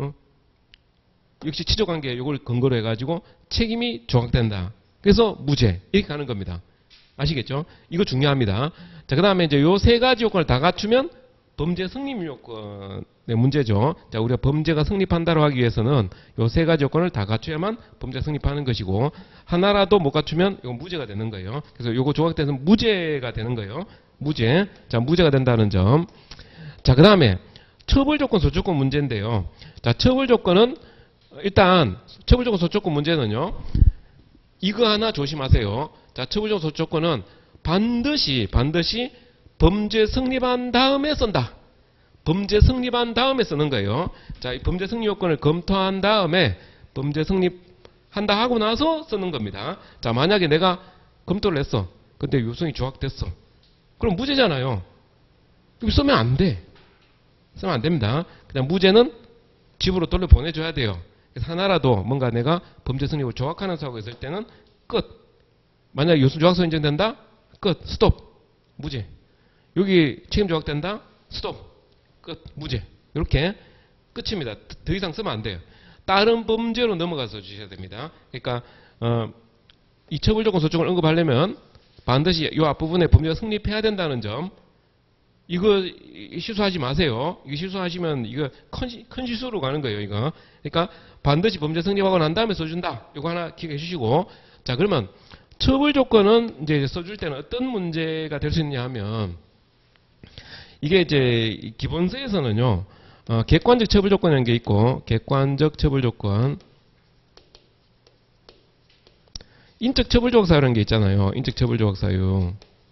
Speaker 1: 역시 친족관계 이걸 근거로 해가지고 책임이 조학된다. 그래서 무죄 이렇게 가는 겁니다. 아시겠죠? 이거 중요합니다. 자, 그 다음에 이제 요 세 가지 요건을 다 갖추면 범죄 성립 요건의 문제죠. 자, 우리가 범죄가 성립한다고 하기 위해서는 요 세 가지 요건을 다 갖춰야만 범죄가 성립하는 것이고, 하나라도 못 갖추면 이건 무죄가 되는 거예요. 그래서 요거 조각돼서 무죄가 되는 거예요. 무죄. 자, 무죄가 된다는 점. 자, 그 다음에 처벌조건 소조건 문제인데요. 자, 처벌조건은 일단 처벌조건 소조건 문제는요. 이거 하나 조심하세요. 자, 처벌조건 소조건은 반드시 범죄 성립한 다음에 쓴다. 범죄 성립한 다음에 쓰는 거예요. 자, 이 범죄 성립 요건을 검토한 다음에 범죄 성립한다 하고 나서 쓰는 겁니다. 자, 만약에 내가 검토를 했어. 근데 유성이 조학됐어. 그럼 무죄잖아요. 이거 쓰면 안 돼. 쓰면 안 됩니다. 그냥 무죄는 집으로 돌려 보내줘야 돼요. 그래서 하나라도 뭔가 내가 범죄 성립을 조학하는 사고가 있을 때는 끝. 만약에 유성 조학서 인정된다? 끝. 스톱. 무죄. 여기 책임 조학된다? 스톱. 끝. 무죄. 이렇게 끝입니다. 더 이상 쓰면 안 돼요. 다른 범죄로 넘어가서 주셔야 됩니다. 그러니까 이 처벌조건 소총을 언급하려면 반드시 이 앞부분에 범죄가 성립해야 된다는 점, 이거 실수하지 마세요. 이거 실수하시면 이거 큰 실수로 가는 거예요. 이거. 그러니까 반드시 범죄 성립하고 난 다음에 써준다. 이거 하나 기억해 주시고, 자, 그러면 처벌조건은 이제 써줄 때는 어떤 문제가 될 수 있냐 하면, 이게 이제 기본서에서는요, 객관적 처벌조건이라는 게 있고, 객관적 처벌조건, 인적 처벌조학사유라는 게 있잖아요. 인적 처벌조학사유.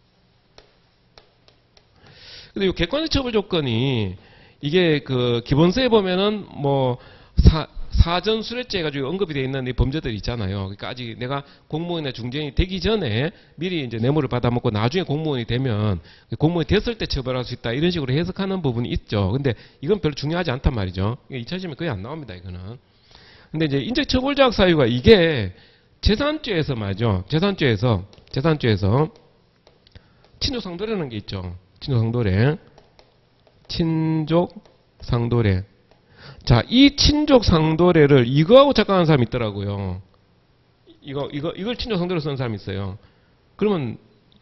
Speaker 1: 근데 이 객관적 처벌조건이 이게 그 기본서에 보면은 뭐 사전 수뢰죄 해가지고 언급이 되어 있는 이 범죄들이 있잖아요. 그러니까 아직 내가 공무원이나 중재인이 되기 전에 미리 이제 뇌물을 받아먹고 나중에 공무원이 되면 공무원이 됐을 때 처벌할 수 있다 이런 식으로 해석하는 부분이 있죠. 근데 이건 별로 중요하지 않단 말이죠. 2차 시험에 거의 안 나옵니다. 이거는. 근데 이제 인적 처벌조학 사유가 이게 재산죄에서 말이죠. 재산죄에서 친족상도례라는 게 있죠. 친족상도례. 친족 상도례. 자, 이 친족 상도례를 이거하고 착각하는 사람이 있더라고요. 이걸 친족 상도례로 쓰는 사람이 있어요. 그러면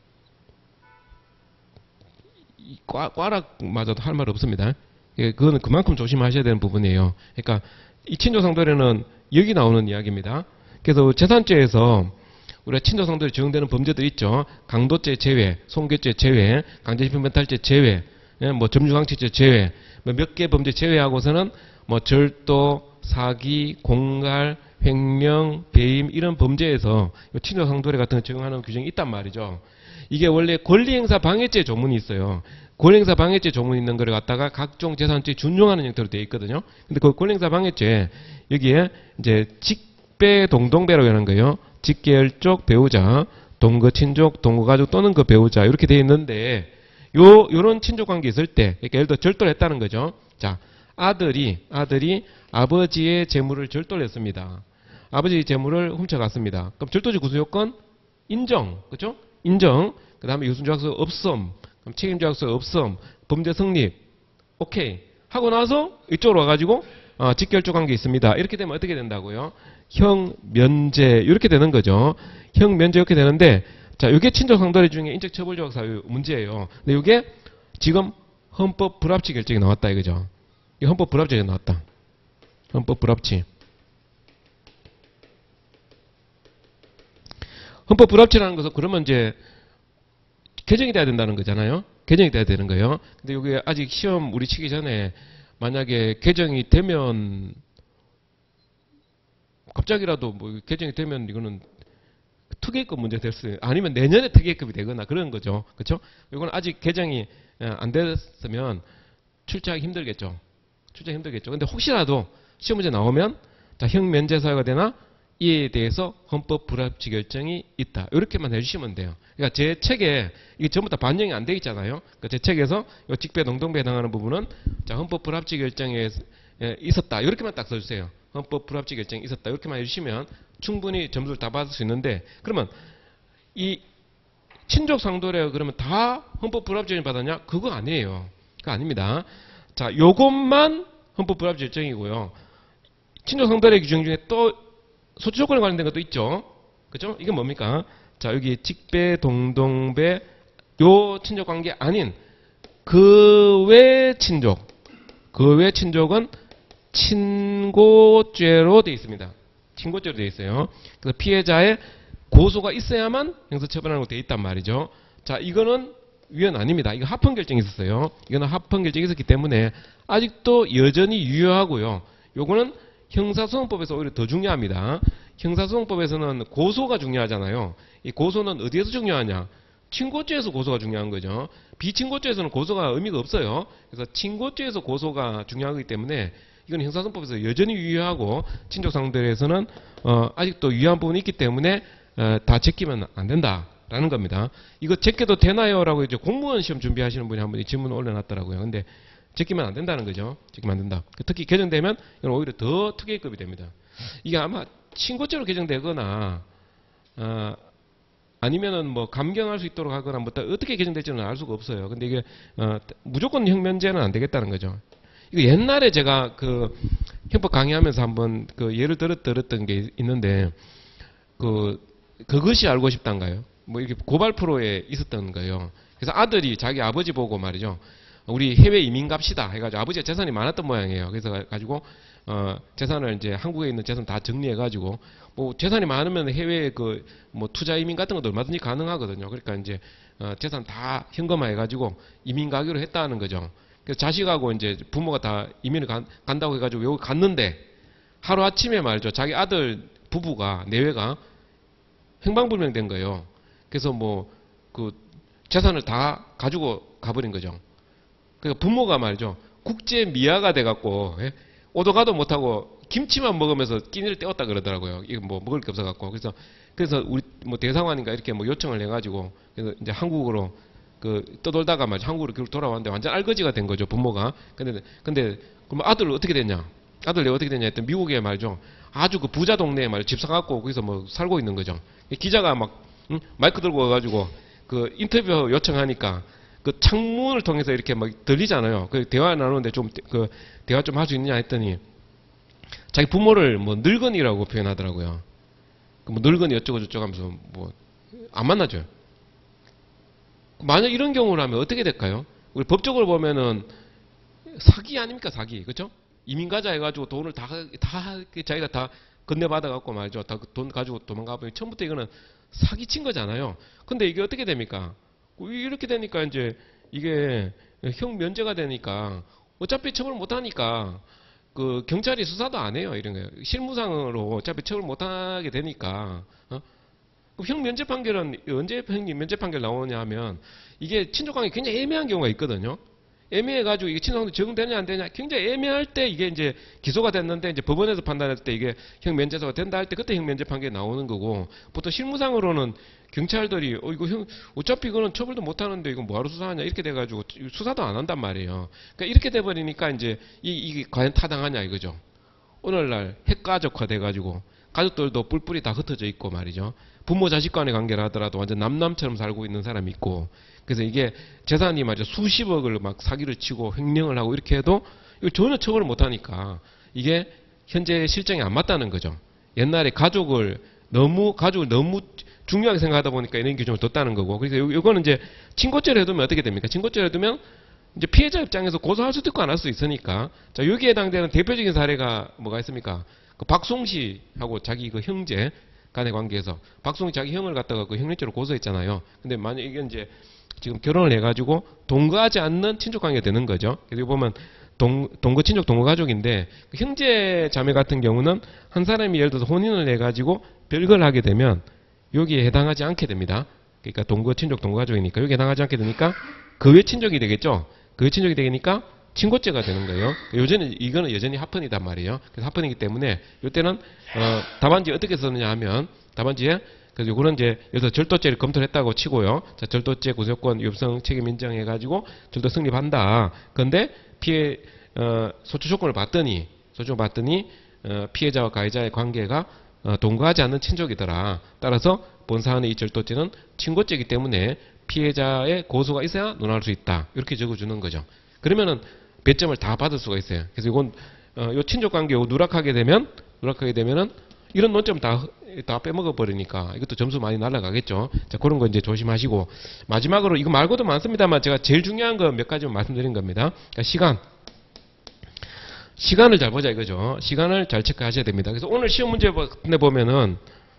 Speaker 1: 꽈락마저도 할 말 없습니다. 그거는 그만큼 조심하셔야 되는 부분이에요. 그러니까 이 친족 상도례는 여기 나오는 이야기입니다. 그래서 재산죄에서 우리가 친족 상도례 적용되는 범죄들 있죠. 강도죄 제외, 손괴죄 제외, 강제집행면탈죄 제외, 뭐 점유강취죄 제외, 몇 개 범죄 제외하고서는 뭐 절도, 사기, 공갈, 횡령, 배임 이런 범죄에서 친족 상도례 같은 거 적용하는 규정이 있단 말이죠. 이게 원래 권리행사 방해죄 조문이 있어요. 권리행사 방해죄 조문 있는 거를 갖다가 각종 재산죄 준용하는 형태로 되어 있거든요. 근데 그 권리행사 방해죄 여기에 이제 직배 동동배라고 하는 거예요. 직계혈족 배우자, 동거 친족, 동거 가족 또는 그 배우자 이렇게 되어 있는데 요런 친족 관계 있을 때 그러니까 예를 들어 절도를 했다는 거죠. 자, 아들이 아버지의 재물을 절도를 했습니다. 아버지의 재물을 훔쳐갔습니다. 그럼 절도죄 구수 요건 인정, 그렇죠? 인정. 그 다음에 유순조약서 없음, 그럼 책임조약서 없음, 범죄 성립, 오케이 하고 나서 이쪽으로 와가지고 직결조 관계 있습니다. 이렇게 되면 어떻게 된다고요? 형 면제 이렇게 되는 거죠. 형 면제 이렇게 되는데 자, 이게 친족 상도례 중에 인적처벌조약 사유 문제예요. 근데 이게 지금 헌법 불합치 결정이 나왔다 이거죠. 이 헌법 불합치 결정이 나왔다. 헌법 불합치. 헌법 불합치라는 것은 그러면 이제 개정이 돼야 된다는 거잖아요. 개정이 돼야 되는 거예요. 근데 이게 아직 시험 우리 치기 전에 만약에 개정이 되면 갑자기라도 뭐 개정이 되면 이거는 특혜급 문제 될 수, 아니면 내년에 특혜급이 되거나 그런 거죠. 그렇죠? 이건 아직 개정이 안 됐으면 출제하기 힘들겠죠. 출제하기 힘들겠죠. 근데 혹시라도 시험 문제 나오면 자, 형 면제 사유가 되나? 이에 대해서 헌법 불합치 결정이 있다. 이렇게만 해주시면 돼요. 그러니까 제 책에 이게 전부 다 반영이 안 돼 있잖아요. 그러니까 제 책에서 이 직배 동동배에 해당하는 부분은 자, 헌법 불합치 결정에 있었다. 이렇게만 딱 써주세요. 헌법 불합치 결정이 있었다. 이렇게만 해주시면 충분히 점수를 다 받을 수 있는데 그러면 이 친족 상도례 그러면 다 헌법 불합치 결정 받았냐? 그거 아니에요. 그거 아닙니다. 자, 요것만 헌법 불합치 결정이고요. 친족 상도례 규정 중에 또 소치 조건에 관련된 것도 있죠. 그죠? 이게 뭡니까? 자, 여기 직배, 동동배, 요 친족 관계 아닌 그 외 친족. 그 외 친족은 친고죄로 되어 있습니다. 친고죄로 되어 있어요. 그래서 피해자의 고소가 있어야만 형사처벌하는 거 되어 있단 말이죠. 자, 이거는 위헌 아닙니다. 이거 합헌 결정이 있었어요. 이거는 합헌 결정이 있었기 때문에 아직도 여전히 유효하고요. 요거는 형사소송법에서 오히려 더 중요합니다. 형사소송법에서는 고소가 중요하잖아요. 이 고소는 어디에서 중요하냐? 친고죄에서 고소가 중요한 거죠. 비친고죄에서는 고소가 의미가 없어요. 그래서 친고죄에서 고소가 중요하기 때문에 이건 형사소송법에서 여전히 유효하고 친족상도례에서는 아직도 유효한 부분이 있기 때문에 다 제끼면 안 된다라는 겁니다. 이거 제껴도 되나요? 라고 이제 공무원 시험 준비하시는 분이 한 분이 질문을 올려놨더라고요. 근데 제끼면 안 된다는 거죠. 제끼면 안 된다. 특히 개정되면 이건 오히려 더 특혜급이 됩니다. 이게 아마 친고죄로 개정되거나 아니면은 뭐 감경할 수 있도록 하거나 뭐 어떻게 개정될지는 알 수가 없어요. 근데 이게 무조건 형면제는 안 되겠다는 거죠. 이거 옛날에 제가 그 형법 강의하면서 한번 그 예를 들었던 게 있는데 그것이 알고 싶단가요? 뭐 이렇게 고발 프로에 있었던 거예요. 그래서 아들이 자기 아버지 보고 말이죠. 우리 해외 이민 갑시다 해가지고 아버지가 재산이 많았던 모양이에요. 그래서 가지고 재산을 이제 한국에 있는 재산 다 정리해가지고 뭐 재산이 많으면 해외 그 뭐 투자 이민 같은 것도 얼마든지 가능하거든요. 그러니까 이제 재산 다 현금화해가지고 이민 가기로 했다는 거죠. 그래서 자식하고 이제 부모가 다 이민을 간다고 해가지고 여기 갔는데 하루 아침에 말이죠. 자기 아들 부부가 내외가 행방불명된 거예요. 그래서 뭐 그 재산을 다 가지고 가버린 거죠. 그러니까 부모가 말이죠. 국제 미아가 돼갖고 오도 가도 못하고 김치만 먹으면서 끼니를 때웠다 그러더라고요. 이거 뭐 먹을 게 없어갖고 그래서 우리 뭐 대상관인가 이렇게 뭐 요청을 해가지고 그래서 이제 한국으로 그 떠돌다가 말이죠. 한국으로 결국 돌아왔는데 완전 알거지가 된 거죠. 부모가. 근데 그럼 아들 어떻게 됐냐? 아들 내가 어떻게 됐냐 했더니 미국에 말이죠. 아주 그 부자 동네에 말이죠. 집 사갖고 거기서 뭐 살고 있는 거죠. 기자가 막 마이크 들고 와가지고 그 인터뷰 요청하니까 그 창문을 통해서 이렇게 막 들리잖아요. 그 대화 나누는데 좀 그 대화 좀 할 수 있느냐 했더니 자기 부모를 뭐 늙은이라고 표현하더라고요. 뭐 늙은이 어쩌고 저쩌고 하면서 뭐 안 만나죠. 만약 이런 경우라면 어떻게 될까요? 우리 법적으로 보면은 사기 아닙니까, 사기. 그렇죠? 이민가자 해가지고 돈을 다 자기가 다 건네받아갖고 말이죠. 다 돈 가지고 도망가버리면 처음부터 이거는 사기친 거잖아요. 근데 이게 어떻게 됩니까? 이렇게 되니까 이제 이게 형 면제가 되니까 어차피 처벌 못하니까 그 경찰이 수사도 안 해요. 이런 거예요. 실무상으로 어차피 처벌 못하게 되니까. 형 면제 판결은 언제 형님 면제 판결 나오냐 하면 이게 친족관계 굉장히 애매한 경우가 있거든요. 애매해가지고 이게 친족관계 적용되냐 안 되냐 굉장히 애매할 때 이게 이제 기소가 됐는데 이제 법원에서 판단할 때 이게 형 면제사가 된다 할 때 그때 형 면제 판결이 나오는 거고 보통 실무상으로는 경찰들이 이거 형 어차피 이거는 처벌도 못 하는데 이거 뭐하러 수사하냐 이렇게 돼가지고 수사도 안 한단 말이에요. 그러니까 이렇게 돼버리니까 이제 이게 과연 타당하냐 이거죠. 오늘날 핵가족화 돼가지고 가족들도 뿔뿔이 다 흩어져 있고 말이죠. 부모 자식 간의 관계를 하더라도 완전 남남처럼 살고 있는 사람이 있고 그래서 이게 재산이 말이죠. 수십억을 막 사기를 치고 횡령을 하고 이렇게 해도 이거 전혀 처벌을 못하니까 이게 현재 실정이 안 맞다는 거죠. 옛날에 가족을 너무 중요하게 생각하다 보니까 이런 규정을 뒀다는 거고 그래서 이거는 이제 친고죄를 해두면 어떻게 됩니까? 친고죄를 해두면 이제 피해자 입장에서 고소할 수도 있고 안 할 수도 있으니까 자 여기에 해당되는 대표적인 사례가 뭐가 있습니까? 그 박송씨하고 자기 그 형제 간의 관계에서 박송이 자기 형을 갖다가 그 형량죄로 고소했잖아요. 근데 만약 이게 이제 지금 결혼을 해가지고 동거하지 않는 친족관계가 되는 거죠. 그리고 보면 동거 친족 동거 가족인데 그 형제 자매 같은 경우는 한 사람이 예를 들어서 혼인을 해가지고 별거를 하게 되면 여기에 해당하지 않게 됩니다. 그러니까 동거 친족 동거 가족이니까 여기에 해당하지 않게 되니까 그 외 친족이 되겠죠. 그 외 친족이 되니까 친고죄가 되는 거예요. 이거는 여전히 합헌이단 말이에요. 그래서 합헌이기 때문에 이때는 답안지 어떻게 썼느냐 하면 답안지에 그래서 요거는 이제 여기서 절도죄를 검토를 했다고 치고요. 자, 절도죄 구속권 위법성 책임 인정해가지고 절도 성립한다. 그런데 피해 소추 조건을 봤더니 피해자와 가해자의 관계가 동거하지 않는 친족이더라. 따라서 본 사안의 이 절도죄는 친고죄이기 때문에 피해자의 고소가 있어야 논할 수 있다. 이렇게 적어주는 거죠. 그러면은 배점을 다 받을 수가 있어요. 그래서 이건 요 친족관계 누락하게 되면은 이런 논점 다 빼먹어 버리니까 이것도 점수 많이 날아가겠죠. 자, 그런 거 이제 조심하시고 마지막으로 이거 말고도 많습니다만 제가 제일 중요한 거 몇 가지만 말씀드린 겁니다. 그러니까 시간을 잘 보자 이거죠. 시간을 잘 체크하셔야 됩니다. 그래서 오늘 시험 문제 보면은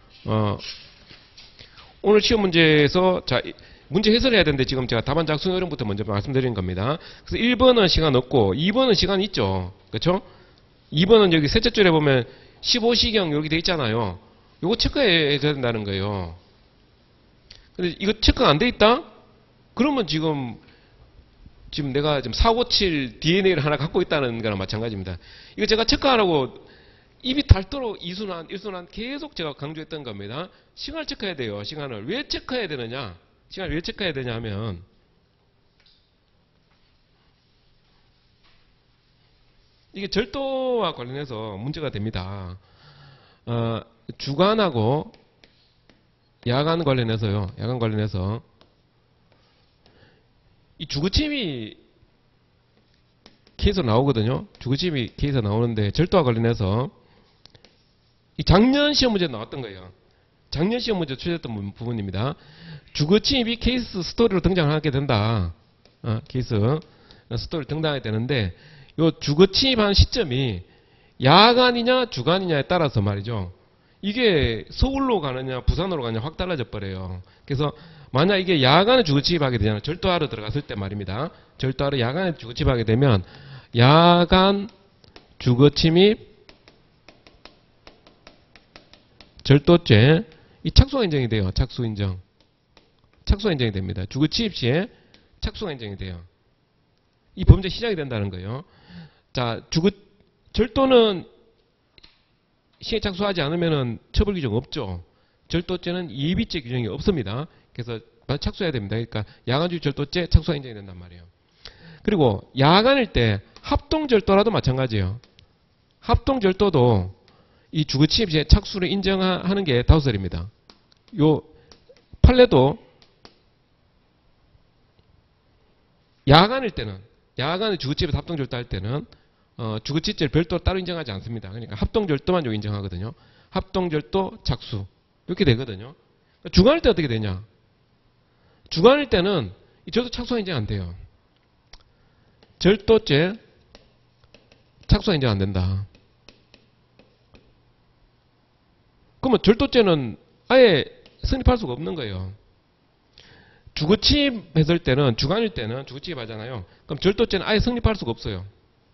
Speaker 1: 오늘 시험 문제에서 자 문제 해설해야 되는데 지금 제가 답안 작성 요령부터 먼저 말씀드리는 겁니다. 그래서 1번은 시간 없고 2번은 시간 있죠. 그렇죠? 2번은 여기 셋째 줄에 보면 15시경 이렇게 돼 있잖아요. 요거 체크해야 된다는 거예요. 근데 이거 체크가 안 돼 있다? 그러면 지금 내가 지금 457 DNA를 하나 갖고 있다는 거랑 마찬가지입니다. 이거 제가 체크하라고 입이 닳도록 2순환, 1순환 계속 제가 강조했던 겁니다. 시간을 체크해야 돼요. 시간을. 왜 체크해야 되느냐? 시간을 왜 체크해야 되냐 하면 이게 절도와 관련해서 문제가 됩니다. 주간하고 야간 관련해서요. 야간 관련해서 이 주거침입이 케이스로 나오거든요. 주거침입이 케이스로 나오는데 절도와 관련해서 이 작년 시험 문제 나왔던 거예요. 작년 시험 문제 출제했던 부분입니다. 주거침입이 케이스 스토리로 등장하게 된다. 케이스 스토리 등장하게 되는데 요 주거침입한 시점이 야간이냐 주간이냐에 따라서 말이죠. 이게 서울로 가느냐 부산으로 가느냐 확 달라져 버려요. 그래서 만약 이게 야간에 주거침입하게 되잖아요. 절도하러 들어갔을 때 말입니다. 절도하러 야간에 주거침입하게 되면 야간 주거침입 절도죄 이 착수가 인정이 돼요. 착수 인정이 됩니다. 주거침입 시에 착수가 인정이 돼요. 이 범죄 시작이 된다는 거예요. 자, 절도는 시에 착수하지 않으면은 처벌 규정 없죠. 절도죄는 예비죄 규정이 없습니다. 그래서 착수해야 됩니다. 그러니까 야간주의 절도죄 착수가 인정이 된단 말이에요. 그리고 야간일 때 합동절도라도 마찬가지예요. 합동절도도 이 주거침입 시에 착수를 인정하는 게 다우설입니다. 요 판례도 야간일 때는, 야간에 주거집에서 합동절도할 때는 주거집제를 별도로 따로 인정하지 않습니다. 그러니까 합동절도만 요 인정하거든요. 합동절도 착수 이렇게 되거든요. 주간일 때 어떻게 되냐? 주간일 때는 이 절도 착수가 인정 안 돼요. 절도죄 착수가 인정 안 된다. 그러면 절도죄는 아예 성립할 수가 없는 거예요. 주거집 했을 때는, 주간일 때는 주거집 하잖아요. 그럼 절도죄는 아예 성립할 수가 없어요.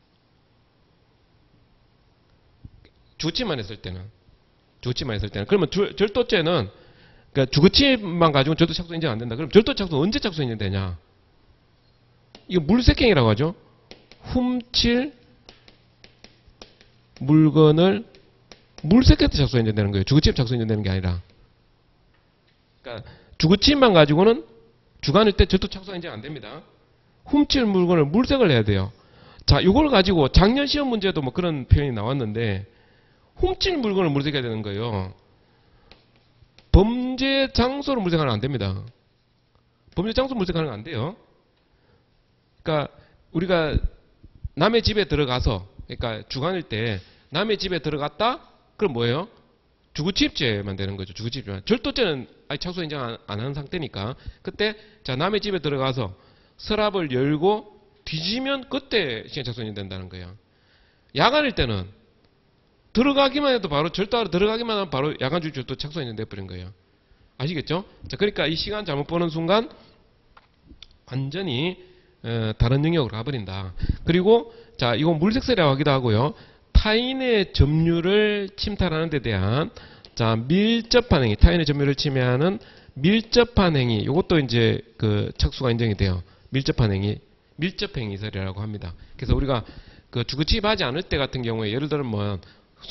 Speaker 1: 주거집만 했을 때는. 주거집만 했을 때는. 그러면 절도죄는, 그러니까 주거집만 가지고 절도 착수 인정 안 된다. 그럼 절도 착수 언제 착수 인정되냐? 이거 물색행위라고 하죠. 훔칠 물건을 물색할 때 착수 인정되는 거예요. 주거집 착수 인정되는 게 아니라. 그러니까 주거집만 가지고는 주간일 때 절도 착수가 인정 안 됩니다. 훔칠 물건을 물색을 해야 돼요. 자, 이걸 가지고 작년 시험 문제도 뭐 그런 표현이 나왔는데 훔칠 물건을 물색해야 되는 거예요. 범죄 장소를 물색하면 안 됩니다. 범죄 장소 물색하는 건 안 돼요. 그러니까 우리가 남의 집에 들어가서, 그러니까 주간일 때 남의 집에 들어갔다? 그럼 뭐예요? 주거집죄만 되는 거죠. 주거집죄만. 절도죄는 아예 착수 인정 안 하는 상태니까 그때 자 남의 집에 들어가서 서랍을 열고 뒤지면 그때 시행 착수 인정된다는 거예요. 야간일 때는 들어가기만 해도 바로 절도하러 들어가기만 하면 바로 야간주의 절도 착수 인정돼 버린 거예요. 아시겠죠? 자, 그러니까 이 시간 잘못 보는 순간 완전히 다른 영역으로 가버린다. 그리고 자 이건 물색세라고 하기도 하고요. 타인의 점유를 침탈하는 데 대한 자 밀접한 행위, 타인의 점유를 침해하는 밀접한 행위, 이것도 이제 그 착수가 인정이 돼요. 밀접한 행위, 밀접행위설이라고 합니다. 그래서 우리가 그 주거집 하지 않을 때 같은 경우에 예를 들면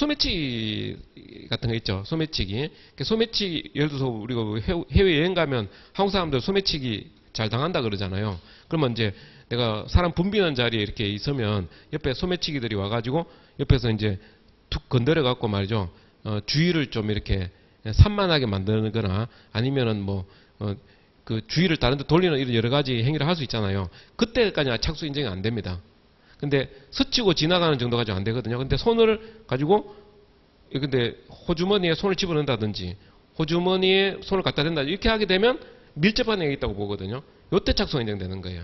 Speaker 1: 소매치기 같은 거 있죠. 소매치기. 소매치기 예를 들어서 우리가 해외 여행 가면 한국 사람들 소매치기 잘 당한다 그러잖아요. 그러면 이제 내가 사람 붐비는 자리에 이렇게 있으면 옆에 소매치기들이 와가지고 옆에서 이제 툭 건드려 갖고 말이죠. 주의를 좀 이렇게 산만하게 만드거나 아니면은 그 주의를 다른 데 돌리는 이런 여러 가지 행위를 할 수 있잖아요. 그때까지는 착수 인정이 안 됩니다. 근데 스치고 지나가는 정도 가지고 안 되거든요. 근데 손을 가지고 근데 호주머니에 손을 집어넣는다든지 호주머니에 손을 갖다 댄다 이렇게 하게 되면 밀접한 행위가 있다고 보거든요. 요때 착수가 인정되는 거예요.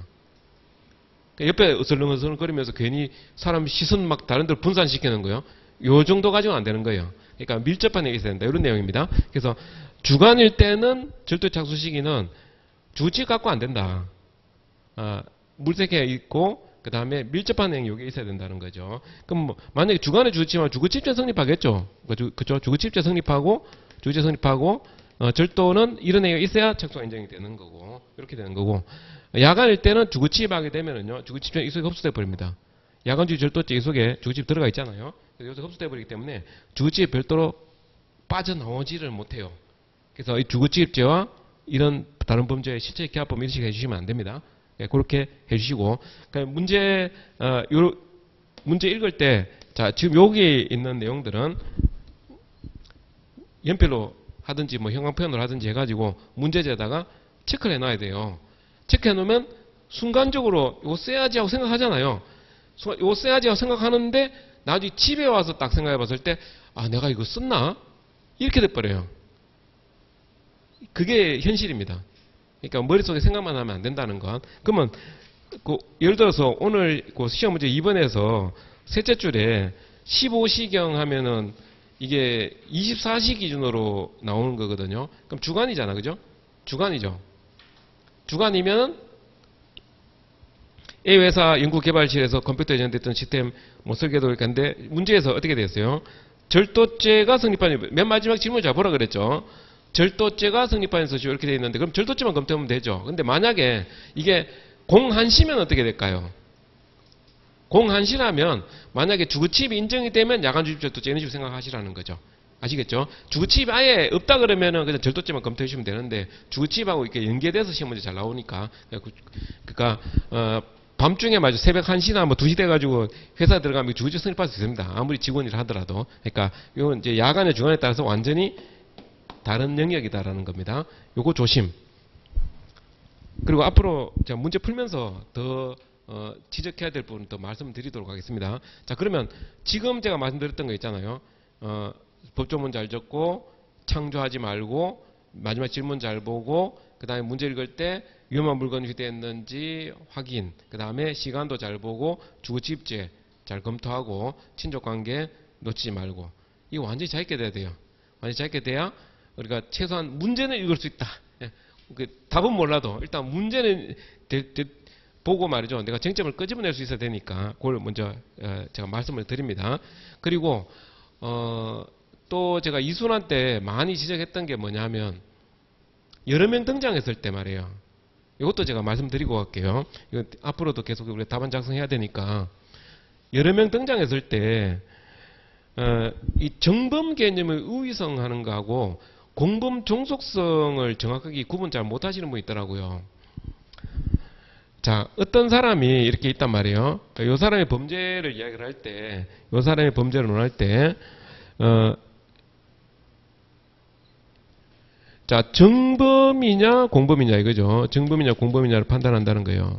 Speaker 1: 옆에 으슬렁으슬렁 거리면서 괜히 사람 시선 막 다른 데로 분산시키는 거예요. 요 정도 가지고는 안 되는 거예요. 그러니까 밀접한 행위가 있어야 된다. 이런 내용입니다. 그래서 주간일 때는 절도 착수 시기는 주거집 갖고 안 된다. 물색해 있고 그 다음에 밀접한 행위 요게 있어야 된다는 거죠. 그럼 뭐 만약에 주간에 주거집하면 주거집죄 성립하겠죠. 그죠? 주거집죄 성립하고 주거집죄 성립하고 절도는 이런 행위가 있어야 착수가 인정이 되는 거고 이렇게 되는 거고 야간일 때는 주거집 하게 되면은요 주거집죄 이속에 흡수돼 버립니다. 야간주의 절도죄 이속에 주거집 들어가 있잖아요. 그래서 여기서 흡수돼 버리기 때문에 주거집에 별도로 빠져나오지를 못해요. 그래서 이 주거집죄와 이런 다른 범죄의 실체 기합범 이런 식으로 해주시면 안 됩니다. 예, 그렇게 해주시고 그러니까 문제 읽을 때 자 지금 여기 있는 내용들은 연필로 하든지 뭐 형광펜으로 하든지 해가지고 문제지에다가 체크를 해놔야 돼요. 체크해 놓으면 순간적으로 이거 써야지 하고 생각하잖아요. 이거 써야지 하고 생각하는데 나중에 집에 와서 딱 생각해 봤을 때 아 내가 이거 썼나? 이렇게 돼버려요. 그게 현실입니다. 그러니까 머릿속에 생각만 하면 안 된다는 건. 그러면 예를 들어서 오늘 시험 문제 2번에서 셋째 줄에 15시경 하면은 이게 24시 기준으로 나오는 거거든요. 그럼 주간이잖아. 그죠? 주간이죠. 주간이면 A 회사 연구개발실에서 컴퓨터에 제작됐던 시스템 설계도를 했는데 문제에서 어떻게 됐어요? 절도죄가 성립하는 맨 마지막 질문 잘 보라 그랬죠. 절도죄가 성립하는 것이 이렇게 되어 있는데 그럼 절도죄만 검토하면 되죠. 근데 만약에 이게 공한시면 어떻게 될까요? 공한시라면 만약에 주거집이 인정이 되면 야간주입절도죄 이런 식으로 생각하시라는 거죠. 아시겠죠? 주거집이 아예 없다 그러면은 그냥 절도죄만 검토해 주시면 되는데 주거집하고 이렇게 연계돼서 시험 문제 잘 나오니까 그러니까 밤중에 말이죠. 새벽 1시나 뭐 2시 돼가지고 회사 들어가면 주거집 성립할 수 있습니다. 아무리 직원이라 하더라도. 그러니까 이건 이제 야간에 주간에 따라서 완전히 다른 영역이다라는 겁니다. 요거 조심. 그리고 앞으로 제가 문제 풀면서 더 지적해야 될 부분 더 말씀드리도록 하겠습니다. 자, 그러면 지금 제가 말씀드렸던 거 있잖아요. 법조문 잘 적고 창조하지 말고 마지막 질문 잘 보고 그 다음에 문제 읽을 때 위험한 물건이 휴대했는지 확인, 그 다음에 시간도 잘 보고 주거지입제 잘 검토하고 친족관계 놓치지 말고, 이거 완전히 잘 읽게 돼야 돼요. 완전히 잘 읽게 돼야 우리가 최소한 문제는 읽을 수 있다. 답은 몰라도 일단 문제는 보고 말이죠. 내가 쟁점을 끄집어낼 수 있어야 되니까 그걸 먼저 제가 말씀을 드립니다. 그리고 또 제가 이순환 때 많이 지적했던 게 뭐냐면 여러 명 등장했을 때 말이에요. 이것도 제가 말씀드리고 갈게요. 이거 앞으로도 계속 우리가 답안 작성해야 되니까 여러 명 등장했을 때 이 정범 개념의 우위성 하는 거하고 공범 종속성을 정확하게 구분 잘 못하시는 분이 있더라고요. 자, 어떤 사람이 이렇게 있단 말이에요. 이 사람의 범죄를 이야기를 할 때, 이 사람의 범죄를 논할 때, 자, 정범이냐 공범이냐 이거죠. 정범이냐 공범이냐를 판단한다는 거예요.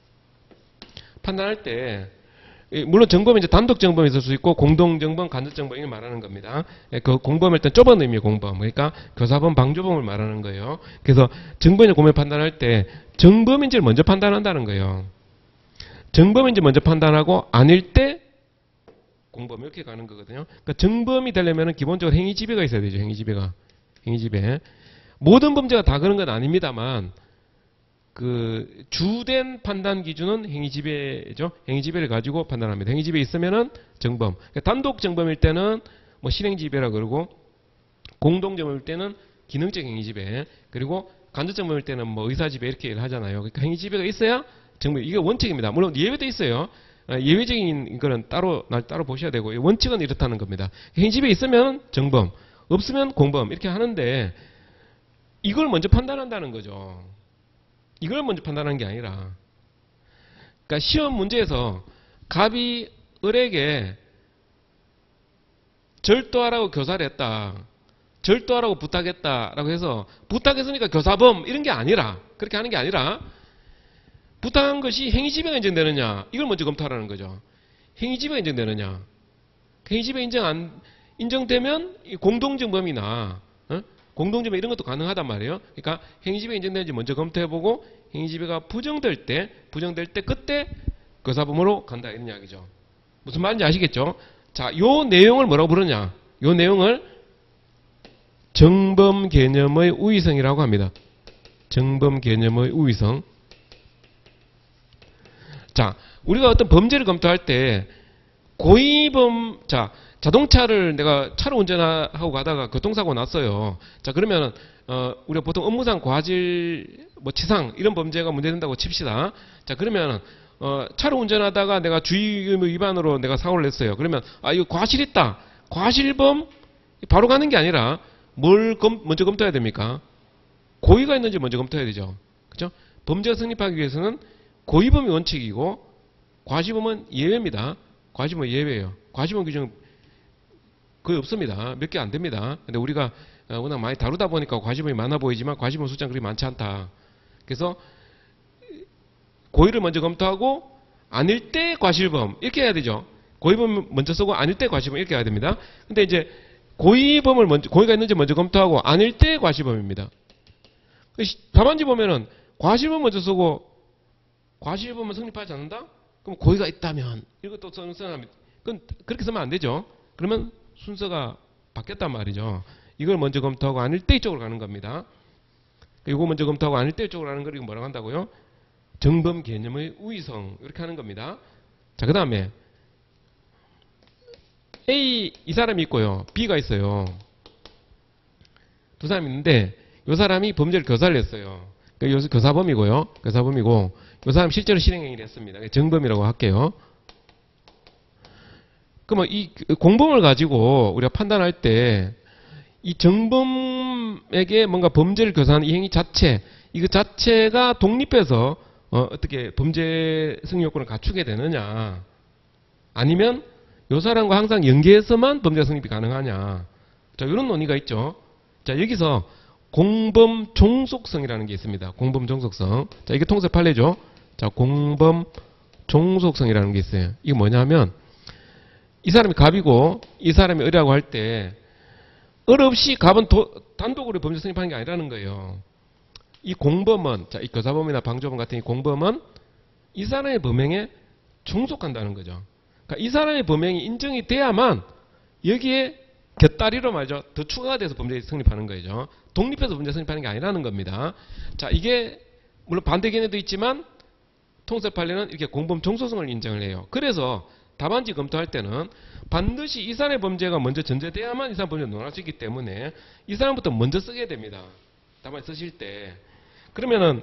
Speaker 1: 판단할 때 물론 정범은 이제 단독 정범이 있을 수 있고 공동 정범, 간접 정범을 말하는 겁니다. 그 공범을 일단 좁은 의미의 공범, 그러니까 교사범, 방조범을 말하는 거예요. 그래서 정범이나 공범을 판단할 때 정범인지를 먼저 판단한다는 거예요. 정범인지 먼저 판단하고 아닐 때 공범 이렇게 가는 거거든요. 그러니까 정범이 되려면 기본적으로 행위지배가 있어야 되죠. 행위지배. 모든 범죄가 다 그런 건 아닙니다만 그 주된 판단 기준은 행위지배죠. 행위지배를 가지고 판단합니다. 행위지배 있으면은 정범. 그러니까 단독 정범일 때는 뭐 실행지배라 그러고 공동 정범일 때는 기능적 행위지배, 그리고 간접 정범일 때는 뭐 의사지배 이렇게 얘기를 하잖아요. 그러니까 행위지배가 있어야 정범. 이게 원칙입니다. 물론 예외도 있어요. 예외적인 거는 따로 보셔야 되고 원칙은 이렇다는 겁니다. 행위지배 있으면 정범, 없으면 공범 이렇게 하는데 이걸 먼저 판단한다는 거죠. 이걸 먼저 판단하는 게 아니라, 그러니까 시험 문제에서 갑이 을에게 절도하라고 교사를 했다, 절도하라고 부탁했다라고 해서 부탁했으니까 교사범 이런 게 아니라, 그렇게 하는 게 아니라 부탁한 것이 행위지배가 인정되느냐 이걸 먼저 검토하라는 거죠. 행위지배가 인정되느냐, 행위지배 인정되면 공동정범이나 공동지배 이런 것도 가능하단 말이에요. 그러니까 행위지배가 인정되는지 먼저 검토해보고 행위지배가 부정될 때 그때 교사범으로 간다 이런 이야기죠. 무슨 말인지 아시겠죠? 자, 요 내용을 뭐라고 부르냐? 요 내용을 정범 개념의 우위성이라고 합니다. 정범 개념의 우위성. 자, 우리가 어떤 범죄를 검토할 때 고의범, 자, 자동차를 내가 차를 운전하고 가다가 교통사고 났어요. 자, 그러면 우리가 보통 업무상 과실, 뭐 치상 이런 범죄가 문제된다고 칩시다. 자, 그러면 차를 운전하다가 내가 주의의무 위반으로 내가 사고를 냈어요. 그러면 이거 과실 있다, 과실범 바로 가는 게 아니라 뭘 먼저 검토해야 됩니까? 고의가 있는지 먼저 검토해야 되죠. 그렇죠? 범죄가 성립하기 위해서는 고의범이 원칙이고 과실범은 예외입니다. 과실범은 예외예요. 과실범 규정은 거의 없습니다. 몇 개 안 됩니다. 근데 우리가 워낙 많이 다루다 보니까 과실범이 많아 보이지만 과실범 숫자는 그렇게 많지 않다. 그래서 고의를 먼저 검토하고 아닐 때 과실범 이렇게 해야 되죠. 고의범 먼저 쓰고 아닐 때 과실범 이렇게 해야 됩니다. 근데 이제 고의범을 먼저, 고의가 있는지 먼저 검토하고 아닐 때 과실범입니다. 답안지 보면은 과실범 먼저 쓰고 과실범은 성립하지 않는다? 그럼 고의가 있다면 이것도 써납니다. 그건 그렇게 쓰면 안 되죠. 그러면 순서가 바뀌었단 말이죠. 이걸 먼저 검토하고 아닐 때 이쪽으로 가는 겁니다. 이거 먼저 검토하고 아닐 때 이쪽으로 가는 걸 이거 뭐라고 한다고요? 정범 개념의 우위성 이렇게 하는 겁니다. 자, 그 다음에 A 이 사람이 있고요, B가 있어요. 두 사람이 있는데 이 사람이 범죄를 교사를 했어요. 그러니까 교사범이고요, 교사범이고 이 사람 실제로 실행행위를 했습니다. 정범이라고 할게요. 그러면 이 공범을 가지고 우리가 판단할 때 이 정범에게 뭔가 범죄를 교사하는 이 행위 자체, 이거 자체가 독립해서 어떻게 범죄 승리 요건을 갖추게 되느냐, 아니면 이 사람과 항상 연계해서만 범죄 성립이 가능하냐. 자, 이런 논의가 있죠. 자, 여기서 공범 종속성이라는 게 있습니다. 공범 종속성. 자, 이게 통세 판례죠. 자, 공범 종속성이라는 게 있어요. 이게 뭐냐면 이 사람이 갑이고 이 사람이 을이라고 할 때 을 없이 갑은 단독으로 범죄 성립하는 게 아니라는 거예요. 이 공범은, 자, 이 교사범이나 방조범 같은 이 공범은 이 사람의 범행에 종속한다는 거죠. 그러니까 이 사람의 범행이 인정이 돼야만 여기에 곁다리로 말이죠. 더 추가가 돼서 범죄 성립하는 거죠. 독립해서 범죄 성립하는 게 아니라는 겁니다. 자, 이게 물론 반대 견해도 있지만 통세 판례는 이렇게 공범 종속성을 인정을 해요. 그래서 답안지 검토할 때는 반드시 이 사람의 범죄가 먼저 전제돼야만 이 사람 범죄를 논할 수 있기 때문에 이 사람부터 먼저 쓰게 됩니다. 답안지 쓰실 때. 그러면은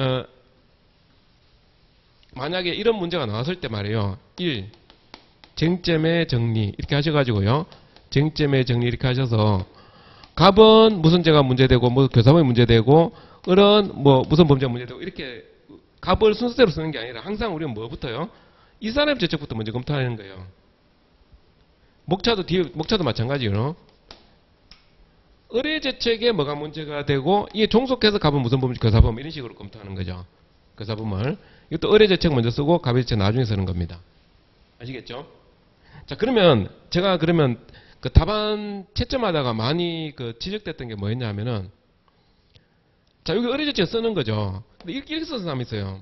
Speaker 1: 만약에 이런 문제가 나왔을 때 말이에요. 1. 쟁점의 정리 이렇게 하셔가지고요. 쟁점의 정리 이렇게 하셔서 갑은 무슨 죄가 문제되고 뭐 교사범이 문제되고 을은 뭐 무슨 범죄가 문제되고 이렇게 갑을 순서대로 쓰는 게 아니라 항상 우리는 뭐부터요? 이 사람의 죄책부터 먼저 검토하는 거예요. 목차도 마찬가지요. 을의 죄책에 뭐가 문제가 되고 이게 종속해서 갑은 무슨 범죄 교사범 이런 식으로 검토하는 거죠. 교사범을. 이것도 을의 죄책 먼저 쓰고 갑의 죄책 나중에 쓰는 겁니다. 아시겠죠? 자, 그러면 제가 그러면 그 답안 채점하다가 많이 그 지적됐던 게 뭐였냐면은 자, 여기 을의 죄책 쓰는 거죠. 근데 이렇게 써서 사람이 있어요.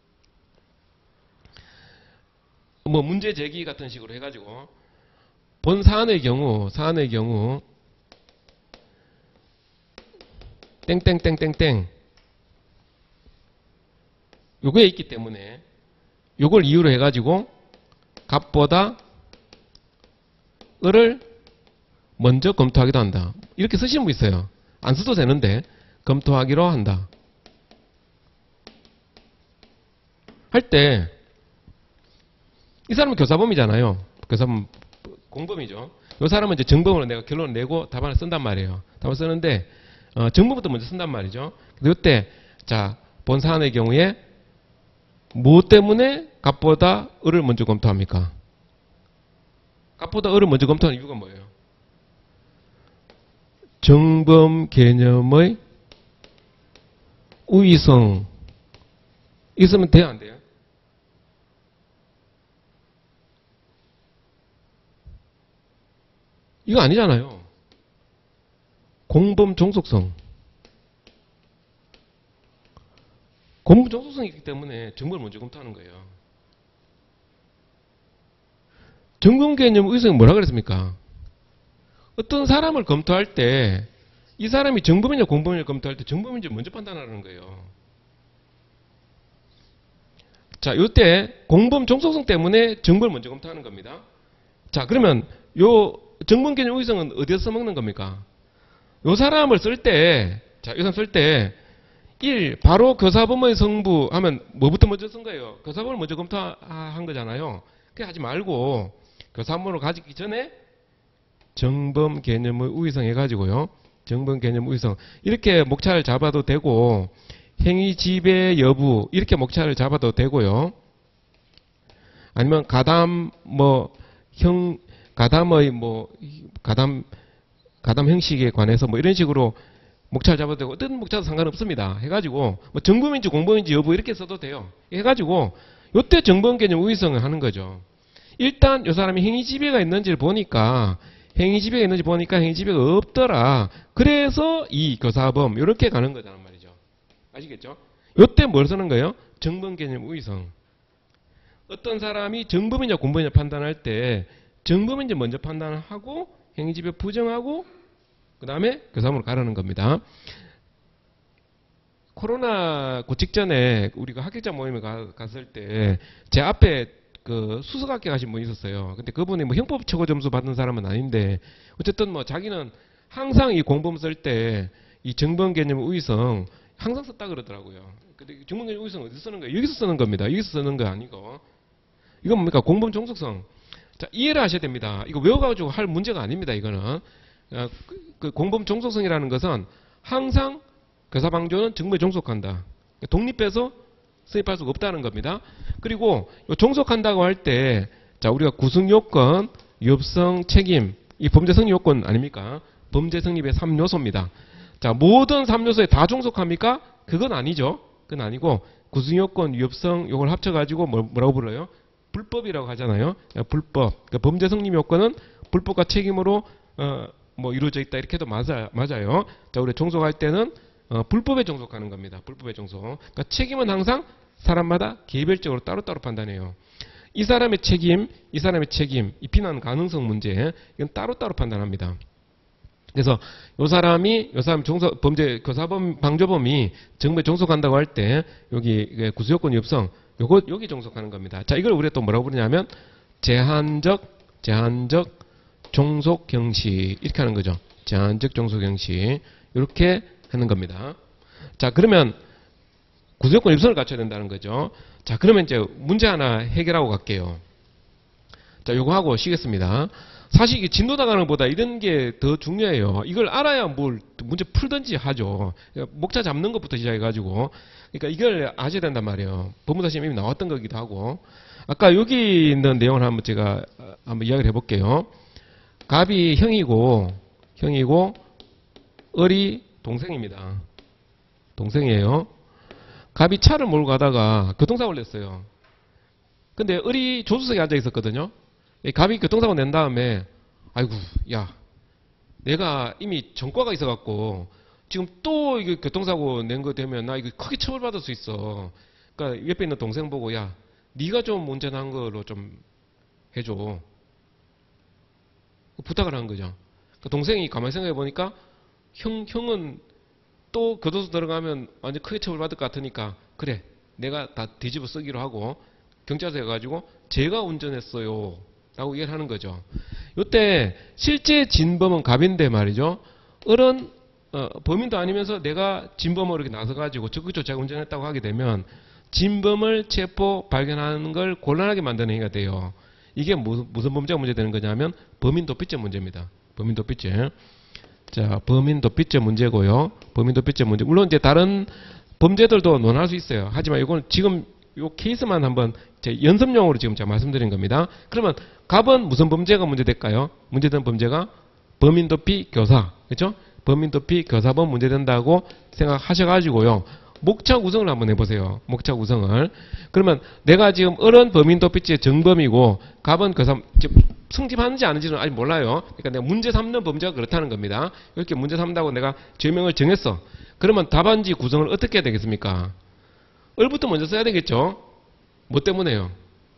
Speaker 1: 뭐 문제 제기 같은 식으로 해가지고 본 사안의 경우 땡땡땡땡땡 요거에 있기 때문에 요걸 이유로 해가지고 갑보다 을을 먼저 검토하기도 한다. 이렇게 쓰시는 분 있어요. 안 써도 되는데 검토하기로 한다. 할 때 이 사람은 교사범이잖아요. 교사범 공범이죠. 이 사람은 이제 정범으로 내가 결론을 내고 답안을 쓴단 말이에요. 답안을 쓰는데 정범부터 먼저 쓴단 말이죠. 근데 이때 자, 본 사안의 경우에 무엇 때문에 갑보다 을을 먼저 검토합니까? 갑보다 을을 먼저 검토하는 이유가 뭐예요? 정범 개념의 우위성 있으면 돼요, 안 돼요? 이거 아니잖아요. 공범 종속성. 공범 종속성이 있기 때문에 정범을 먼저 검토하는 거예요. 정범 개념 의성이 뭐라 그랬습니까? 어떤 사람을 검토할 때 이 사람이 정범이냐 공범이냐 검토할 때 정범인지 먼저 판단하는 거예요. 자, 이때 공범 종속성 때문에 정범을 먼저 검토하는 겁니다. 자, 그러면 요 정범 개념 의성은 어디서 써먹는 겁니까? 요 사람을 쓸 때, 자, 이 사람 쓸 때, 1. 바로 교사범의 성부 하면 뭐부터 먼저 쓴 거예요? 교사범을 먼저 검토한 거잖아요. 그게 하지 말고, 교사범으로 가지기 전에 정범 개념의 우위성 해가지고요. 정범 개념 우위성. 이렇게 목차를 잡아도 되고, 행위 지배 여부, 이렇게 목차를 잡아도 되고요. 아니면 가담, 가담의 가담 형식에 관해서 뭐 이런 식으로 목차를 잡아도 되고 어떤 목차도 상관없습니다. 해가지고 뭐 정범인지 공범인지 여부 이렇게 써도 돼요. 해가지고 요때 정범 개념 우위성을 하는 거죠. 일단 요 사람이 행위 지배가 있는지를 보니까 행위 지배가 없더라. 그래서 이 교사범 이렇게 가는 거란 말이죠. 아시겠죠? 요때 뭘 쓰는 거예요? 정범 개념 우위성. 어떤 사람이 정범이냐 공범이냐 판단할 때 정범인지 먼저 판단을 하고 행위지배 부정하고 그 다음에 교사범으로 가라는 겁니다. 코로나 그 직전에 우리가 학격자 모임에 갔을 때 제 앞에 그 수석학교 가신 분이 있었어요. 근데 그분이 뭐 형법 최고 점수 받은 사람은 아닌데 어쨌든 뭐 자기는 항상 이 공범 쓸 때 이 정범 개념 우위성 항상 썼다 그러더라고요. 근데 정범 개념 우위성 어디서 쓰는 거예요? 여기서 쓰는 겁니다. 여기서 쓰는 거 아니고. 이건 뭡니까? 공범 종속성. 자, 이해를 하셔야 됩니다. 이거 외워가지고 할 문제가 아닙니다. 이거는. 그 공범 종속성이라는 것은 항상 교사방조는 정범에 종속한다. 독립해서 성립할 수가 없다는 겁니다. 그리고 종속한다고 할 때, 자, 우리가 구성요건, 엽성, 책임, 이 범죄 성립 요건 아닙니까? 범죄 성립의 3요소입니다. 자, 모든 3요소에 다 종속합니까? 그건 아니죠. 그건 아니고 구성요건, 위협성 요걸 합쳐가지고 뭐라고 불러요? 불법이라고 하잖아요. 불법. 그러니까 범죄 성립 요건은 불법과 책임으로 뭐 이루어져 있다 이렇게 해도 맞아요. 자, 우리 종속할 때는 불법에 종속하는 겁니다. 불법에 종속. 그러니까 책임은 항상 사람마다 개별적으로 따로따로 판단해요. 이 사람의 책임, 이 사람의 책임, 이 비난 가능성 문제, 이건 따로따로 판단합니다. 그래서 요 사람 범죄 교사범 방조범이 정부에 종속한다고 할 때 여기 구수요건 위협성 여기 종속하는 겁니다. 자, 이걸 우리가 또 뭐라고 부르냐면 제한적 종속 형식 이렇게 하는 거죠. 제한적 종속 형식 이렇게 하는 겁니다. 자, 그러면 구수요건 위협성을 갖춰야 된다는 거죠. 자, 그러면 이제 문제 하나 해결하고 갈게요. 자, 요거 하고 쉬겠습니다. 사실 이게 진도 나가는 것보다 이런 게 더 중요해요. 이걸 알아야 뭘 문제 풀든지 하죠. 그러니까 목차 잡는 것부터 시작해가지고. 그러니까 이걸 아셔야 된단 말이에요. 법무사 시험에 이미 나왔던 거기도 하고. 아까 여기 있는 내용을 한번 제가 한번 이야기를 해볼게요. 갑이 형이고 을이 동생입니다. 동생이에요. 갑이 차를 몰고 가다가 교통사고를 냈어요. 근데 을이 조수석에 앉아 있었거든요. 갑이 교통사고 낸 다음에 아이고 야 내가 이미 전과가 있어갖고 지금 또 이거 교통사고 낸 거 되면 나 이거 크게 처벌받을 수 있어. 그러니까 옆에 있는 동생 보고 야 네가 좀 운전한 걸로 좀 해줘. 부탁을 한 거죠. 그러니까 동생이 가만히 생각해 보니까 형은 또 교도소 들어가면 완전 크게 처벌받을 것 같으니까 그래 내가 다 뒤집어 쓰기로 하고 경찰서에 가가지고 제가 운전했어요 라고 얘기를 하는 거죠. 이때 실제 진범은 갑인데 말이죠. 을은 범인도 아니면서 내가 진범으로 이렇게 나서가지고 적극적으로 제가 운전했다고 하게 되면 진범을 체포 발견하는 걸 곤란하게 만드는 행위가 돼요. 이게 무슨 범죄가 문제되는 거냐면 범인 도피죄 문제입니다. 범인 도피죄. 자, 범인 도피죄 문제고요. 범인 도피죄 문제. 물론 이제 다른 범죄들도 논할 수 있어요. 하지만 이건 지금 요 케이스만 한번 제 연습용으로 지금 제가 말씀드린 겁니다. 그러면 갑은 무슨 범죄가 문제될까요? 문제된 범죄가 범인 도피 교사. 그렇죠? 범인 도피 교사범 문제된다고 생각하셔가지고요. 목차 구성을 한번 해보세요. 목차 구성을. 그러면 내가 지금 을은 범인 도피죄 정범이고 갑은 교사 승집하는지 아닌지는 아직 몰라요. 그러니까 내가 문제 삼는 범죄가 그렇다는 겁니다. 이렇게 문제 삼다고 내가 죄명을 정했어. 그러면 답안지 구성을 어떻게 해야 되겠습니까? 을부터 먼저 써야 되겠죠? 뭐 때문에요?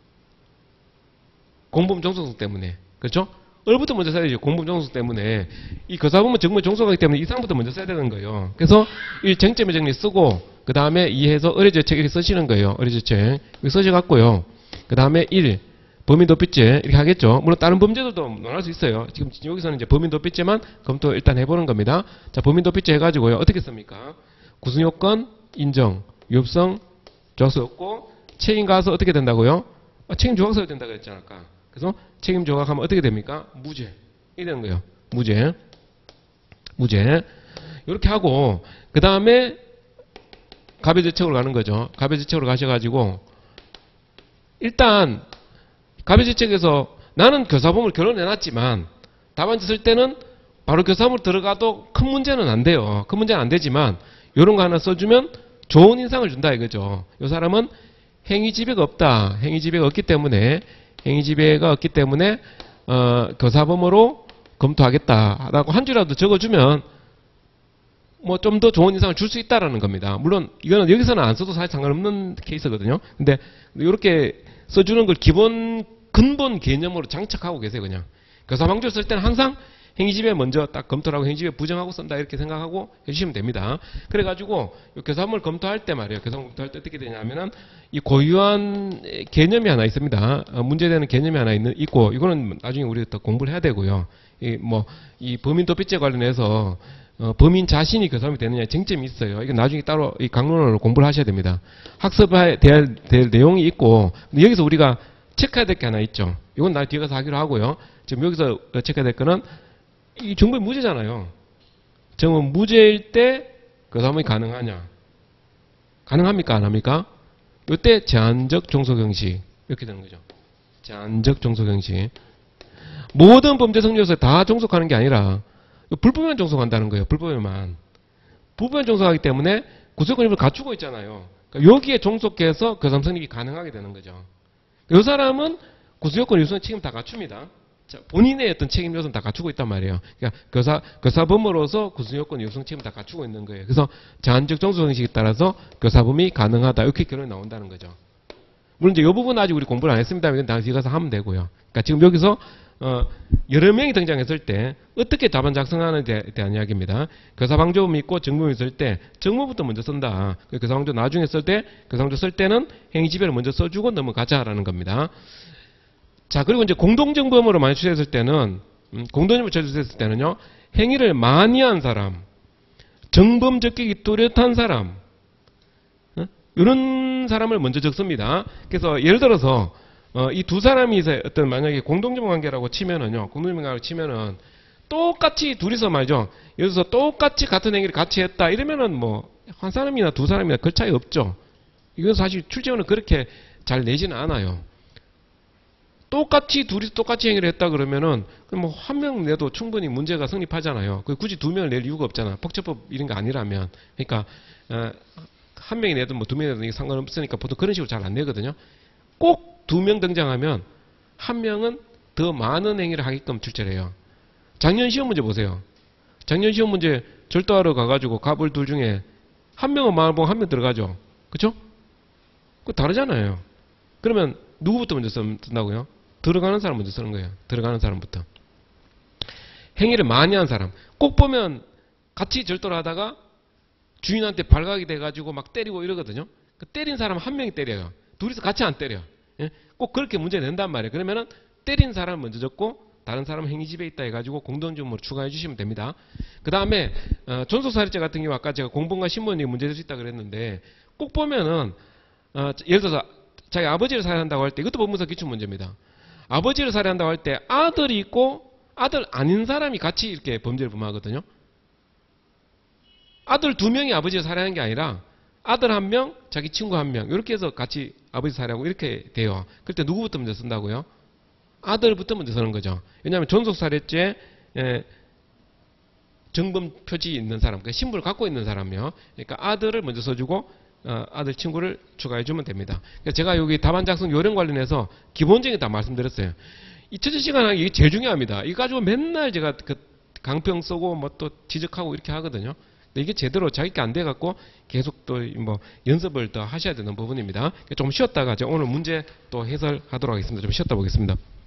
Speaker 1: 공범 종속성 때문에. 그렇죠? 을부터 먼저 써야 되죠. 공범 종속성 때문에. 이 교사범은 정말 종속하기 때문에 이상부터 먼저 써야 되는 거예요. 그래서 이 쟁점의 정리 쓰고 그 다음에 2해서 의뢰죄책 이렇게 쓰시는 거예요. 의뢰죄책. 이렇게 쓰셔갖고요. 그 다음에 1. 범인 도피죄 이렇게 하겠죠. 물론 다른 범죄들도 논할 수 있어요. 지금 여기서는 이제 범인 도피죄만 검토 일단 해보는 겁니다. 자, 범인 도피죄 해가지고요. 어떻게 씁니까? 구성요건 인정, 위협성 조각서 없고 책임 가서 어떻게 된다고요? 책임 조각서야 된다고 했잖아 아까. 그래서 책임 조각하면 어떻게 됩니까? 무죄. 이렇게 되는 거예요. 무죄. 이렇게 하고 그 다음에 가배제책으로 가는 거죠. 가배제책으로 가셔가지고 일단 가배제책에서 나는 교사범을 결론내놨지만 답안지 쓸 때는 바로 교사범으로 들어가도 큰 문제는 안 돼요. 큰 문제는 안 되지만 이런 거 하나 써주면 좋은 인상을 준다 이거죠. 이 사람은 행위지배가 없다. 행위지배가 없기 때문에 교사범으로 검토하겠다라고 한 줄이라도 적어주면 뭐 좀 더 좋은 인상을 줄 수 있다라는 겁니다. 물론 이거는 여기서는 안 써도 사실 상관없는 케이스거든요. 근데 이렇게 써주는 걸 근본 개념으로 장착하고 계세요. 그냥 교사방조를 쓸 때는 항상 행위지배 먼저 딱 검토를 하고 행위지배 부정하고 쓴다 이렇게 생각하고 해주시면 됩니다. 그래가지고 교사범을 검토할 때 말이에요. 교사범 검토할 때 어떻게 되냐면은 이 고유한 개념이 하나 있습니다. 문제되는 개념이 하나 있고 이거는 나중에 우리가 더 공부를 해야 되고요. 이 범인 도피죄 관련해서 범인 자신이 교사범이 되느냐 쟁점이 있어요. 이건 나중에 따로 이 강론으로 공부를 하셔야 됩니다. 학습해야 될 내용이 있고 근데 여기서 우리가 체크해야 될 게 하나 있죠. 이건 나 뒤에 가서 하기로 하고요. 지금 여기서 체크해야 될 거는 이 정범이 무죄잖아요. 정범 무죄일 때 교사범이 가능하냐? 가능합니까? 안 합니까? 이때 제한적 종속 형식 이렇게 되는 거죠. 제한적 종속 형식. 모든 범죄 성립에서 다 종속하는 게 아니라 불법에만 종속한다는 거예요. 불법에만. 부부간 종속하기 때문에 구속권 일부를 갖추고 있잖아요. 그러니까 여기에 종속해서 교사범 성립이 가능하게 되는 거죠. 이 사람은 구속권 유소년 책임 다 갖춥니다. 자, 본인의 어떤 책임 요소는 다 갖추고 있단 말이에요. 그러니까 교사범으로서 구속권 유소년 책임 다 갖추고 있는 거예요. 그래서 제한적 종속 형식에 따라서 교사범이 가능하다. 이렇게 결론이 나온다는 거죠. 물론 이제 이 부분은 아직 우리 공부를 안 했습니다. 이건 당시 가서 하면 되고요. 그러니까 지금 여기서 여러 명이 등장했을 때 어떻게 답안 작성하는지에 대한 이야기입니다. 교사방조범이 있고 정범이 있을 때 정범부터 먼저 쓴다. 교사방조 나중에 쓸 때 교사방조 쓸 때는 행위지배를 먼저 써주고 넘어가자라는 겁니다. 자, 그리고 이제 공동정범으로 많이 취재했을 때는 공동정범으로 취재했을 때는요. 행위를 많이 한 사람, 정범 적격이 뚜렷한 사람, 이런 사람을 먼저 적습니다. 그래서 예를 들어서 이 두 사람이 어떤 만약에 공동정범 관계라고 치면은요, 공동정범 관계라고 치면은 똑같이 둘이서 말이죠. 예를 들어서 똑같이 같은 행위를 같이 했다 이러면은 뭐 한 사람이나 두 사람이나 별 차이 없죠. 이건 사실 출제원은 그렇게 잘 내지는 않아요. 똑같이 둘이서 똑같이 행위를 했다 그러면은 뭐 한 명 내도 충분히 문제가 성립하잖아요. 굳이 두 명을 낼 이유가 없잖아. 폭처법 이런 거 아니라면. 그러니까 한 명이 내든 뭐 두 명이 내든 상관없으니까 보통 그런 식으로 잘 안 내거든요. 꼭 두 명 등장하면 한 명은 더 많은 행위를 하게끔 출제를 해요. 작년 시험 문제 보세요. 작년 시험 문제 절도하러 가가지고 갑을 둘 중에 한 명은 마을봉 한 명 들어가죠. 그쵸? 그거 다르잖아요. 그러면 누구부터 먼저 쓴다고요? 들어가는 사람 먼저 쓰는 거예요. 들어가는 사람부터. 행위를 많이 한 사람. 꼭 보면 같이 절도를 하다가 주인한테 발각이 돼가지고 막 때리고 이러거든요. 그 때린 사람 한 명이 때려요. 둘이서 같이 안 때려. 예? 꼭 그렇게 문제 낸단 말이에요. 그러면은 때린 사람을 먼저 적고 다른 사람은 행위지배에 있다 해가지고 공동정범으로 추가해 주시면 됩니다. 그 다음에 존속살인죄 같은 경우 아까 제가 공범과 신문이 문제될 수 있다 그랬는데 꼭 보면은 예를 들어서 자기 아버지를 살해한다고 할 때 이것도 법무사 기출문제입니다. 아버지를 살해한다고 할 때 아들이 있고 아들 아닌 사람이 같이 이렇게 범죄를 범하거든요. 아들 두 명이 아버지를 살해하는 게 아니라 아들 한 명, 자기 친구 한 명 이렇게 해서 같이 아버지 살해하고 이렇게 돼요. 그럴 때 누구부터 먼저 쓴다고요? 아들부터 먼저 쓰는 거죠. 왜냐하면 존속살해죄 정범 표지 있는 사람, 그러니까 신분을 갖고 있는 사람이요. 그러니까 아들을 먼저 써주고 아들 친구를 추가해주면 됩니다. 그러니까 제가 여기 답안 작성 요령 관련해서 기본적인 다 말씀드렸어요. 이 첫째 시간 이게 제일 중요합니다. 이거 가지고 맨날 제가 그 강평 쓰고 뭐 또 지적하고 이렇게 하거든요. 근데 이게 제대로 자기게 안 돼갖고 계속 또 뭐 연습을 더 하셔야 되는 부분입니다. 좀 쉬었다가 제가 오늘 문제 또 해설하도록 하겠습니다. 좀 쉬었다 보겠습니다.